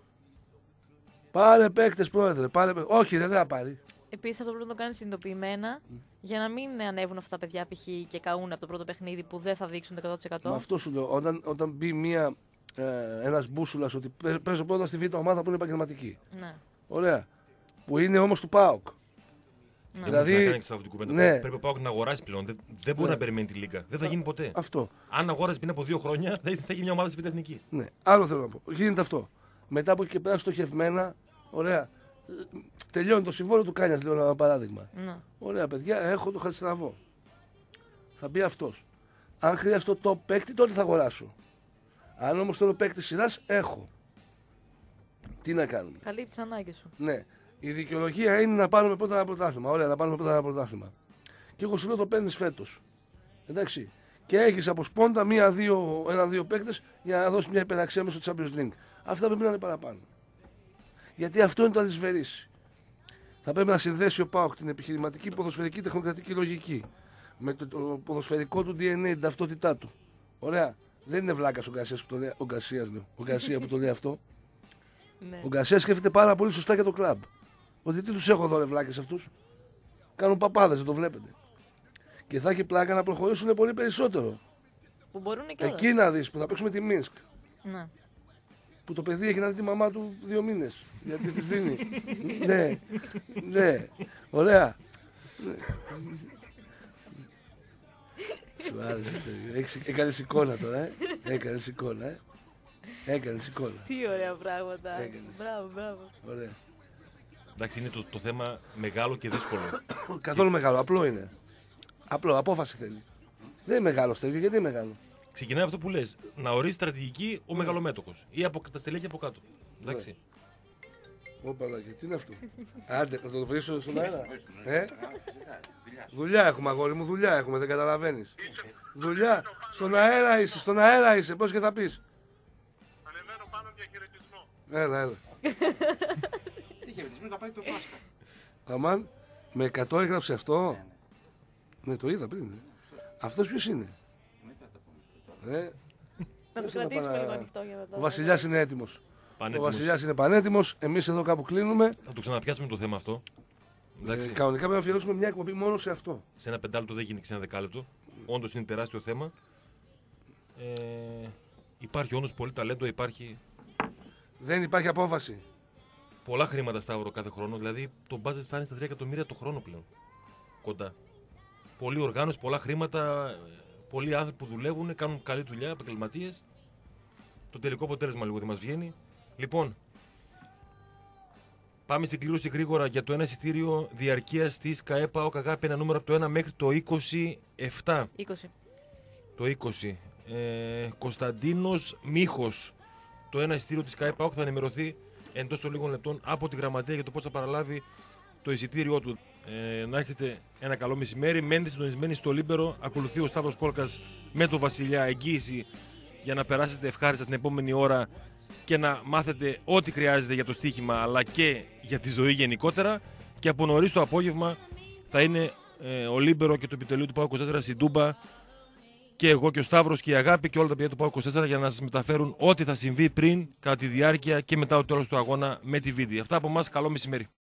Πάρε παίκτες, πρόεδρε, όχι, δεν θα πάρει. Επίσης αυτό πρέπει να το κάνει συνειδητοποιημένα για να μην ανέβουν αυτά τα παιδιά π.χ. και καούν από το πρώτο παιχνίδι που δεν θα δείξουν το 100%. Με αυτό σου λέω, όταν μπει ένας μπούσουλας ότι παίζω πρώτα στη β' ομάδα που είναι επαγγελματική. Ναι. Ωραία. Που είναι όμως του ΠΑΟΚ. Ναι. Δηλαδή, ναι. Πρέπει ο ΠΑΟΚ να αγοράσει πλέον. Δεν μπορεί να περιμένει τη Λίγκα. Δεν θα γίνει ποτέ. Αυτό. Αν αγόρασε πριν από 2 χρόνια, θα έχει μια ομάδα στη β' εθνική. Ναι. Άλλο θέλω να πω. Γίνεται αυτό. Μετά από εκεί και πέρα στοχευμένα, ωραία. Τελειώνει το συμβόλαιο του Κάνιας, λέω ένα παράδειγμα. Ναι. Ωραία, παιδιά, έχω το Χατζηστραβό. Θα μπει αυτός. Αν χρειαστώ το παίκτη, τότε θα αγοράσω. Αν όμως θέλω παίκτη σειράς, έχω. Τι να κάνουμε. Καλύπτει τις ανάγκες σου. Ναι. Η δικαιολογία είναι να πάρουμε πρώτα ένα πρωτάθλημα. Ωραία, να πάρουμε πρώτα ένα πρωτάθλημα. Και εγώ σου λέω το παίρνεις φέτος. Εντάξει. Και έχεις από σπόντα ένα-δύο παίκτες για να δώσει μια υπεραξία μέσω Champions League. Αυτά πρέπει να είναι παραπάνω. Γιατί αυτό είναι το αλυσβερίσι. Θα πρέπει να συνδέσει ο ΠΑΟΚ την επιχειρηματική, ποδοσφαιρική, τεχνοκρατική λογική με το ποδοσφαιρικό του DNA, την ταυτότητά του. Ωραία. Δεν είναι βλάκας ο Γκασίας που το λέει, ο Γκασία που το λέει αυτό. Ναι. Ο Γκασίας σκέφτεται πάρα πολύ σωστά για το κλαμπ. Ότι τι τους έχω εδώ ρε βλάκες αυτούς. Κάνουν παπάδες, δεν το βλέπετε. Και θα έχει πλάκα να προχωρήσουν πολύ περισσότερο. Που μπορούν και όλα. Εκεί να δεις που θα παίξουμε τη Μίνσκ. Ναι. Που το παιδί έχει να δει τη μαμά του 2 μήνες. Γιατί της δίνει. Ναι. Ναι. Ωραία. Σου άρεσε. Έκανες εικόνα τώρα, Έκανες εικόνα, Έκανες εικόνα. Τι ωραία πράγματα. Μπράβο. Ωραία. Εντάξει, είναι το θέμα μεγάλο και δύσκολο. Καθόλου μεγάλο, απλό είναι. Απλό, απόφαση θέλει. Δεν είναι μεγάλο, Στέργιο, γιατί είναι μεγάλο. Ξεκινάει αυτό που λες. Να ορίσει στρατηγική ο μεγαλομέτωχος. Ή τα στελέχη από κάτω. Εντάξει. Όπαλα, και τι είναι αυτό. Άντε, να το βρίσω στον αέρα. Δουλειά έχουμε, αγόρι μου, δουλειά έχουμε, δεν καταλαβαίνεις. Δουλειά. Στον αέρα είσαι, πώς και θα πεις. Ανεβαίνω πάνω για χαιρετισμό. Έλα. Τι χαιρετισμό, θα πάει το Πάσχα. Αμάν, με 100 έγραψε αυτό. Ναι, το είδα πριν. Αυτός ποιος είναι. Να το κρατήσουμε λίγο ανοιχτό για να το. Ο Βασιλιάς είναι έτοιμος. Πανέτοιμος. Ο Βασιλιάς είναι πανέτοιμος. Εμείς εδώ κάπου κλείνουμε. Θα το ξαναπιάσουμε το θέμα αυτό. Εντάξει. Κανονικά πρέπει να αφιερώσουμε μια εκπομπή μόνο σε αυτό. Σε ένα 5 λεπτό δεν γίνεται και σε ένα 10 λεπτό. Όντως είναι τεράστιο θέμα. Υπάρχει όντως πολύ ταλέντο, υπάρχει Δεν υπάρχει απόφαση. πολλά χρήματα Σταύρο κάθε χρόνο. Δηλαδή το budget φτάνει στα 3 εκατομμύρια το χρόνο πλέον. Κοντά. Πολλή οργάνωση, πολλά χρήματα. Πολλοί άνθρωποι που δουλεύουν, κάνουν καλή δουλειά, επαγγελματίες. Το τελικό αποτέλεσμα λίγο δεν μας βγαίνει. Λοιπόν, πάμε στην κλήρωση γρήγορα για το ένα εισιτήριο διαρκείας της ΚΑΕ ΠΑΟΚ Αγάπη, ένα νούμερο από το 1 μέχρι το 27. 20. Το 20. Κωνσταντίνος Μίχος. Το ένα εισιτήριο της ΚΑΕ ΠΑΟΚ θα ενημερωθεί εντός των λίγων λεπτών από τη γραμματεία για το πώς θα παραλάβει το εισιτήριό του. Να έχετε ένα καλό μεσημέρι. Μένετε συντονισμένοι στο Λίμπερο. Ακολουθεί ο Σταύρος Κόλκας με τον Βασιλιά, εγγύηση για να περάσετε ευχάριστα την επόμενη ώρα και να μάθετε ό,τι χρειάζεται για το στοίχημα αλλά και για τη ζωή γενικότερα. Και από νωρίς το απόγευμα θα είναι ο Λίμπερο και το επιτελείο του ΠΑΟΚ 24 στην Τούμπα, και εγώ και ο Σταύρος και η Αγάπη και όλα τα παιδιά του ΠΑΟΚ 24 για να σας μεταφέρουν ό,τι θα συμβεί πριν, κατά τη διάρκεια και μετά το τέλος του αγώνα με τη βίντεο. Αυτά από εμάς, καλό μεσημέρι.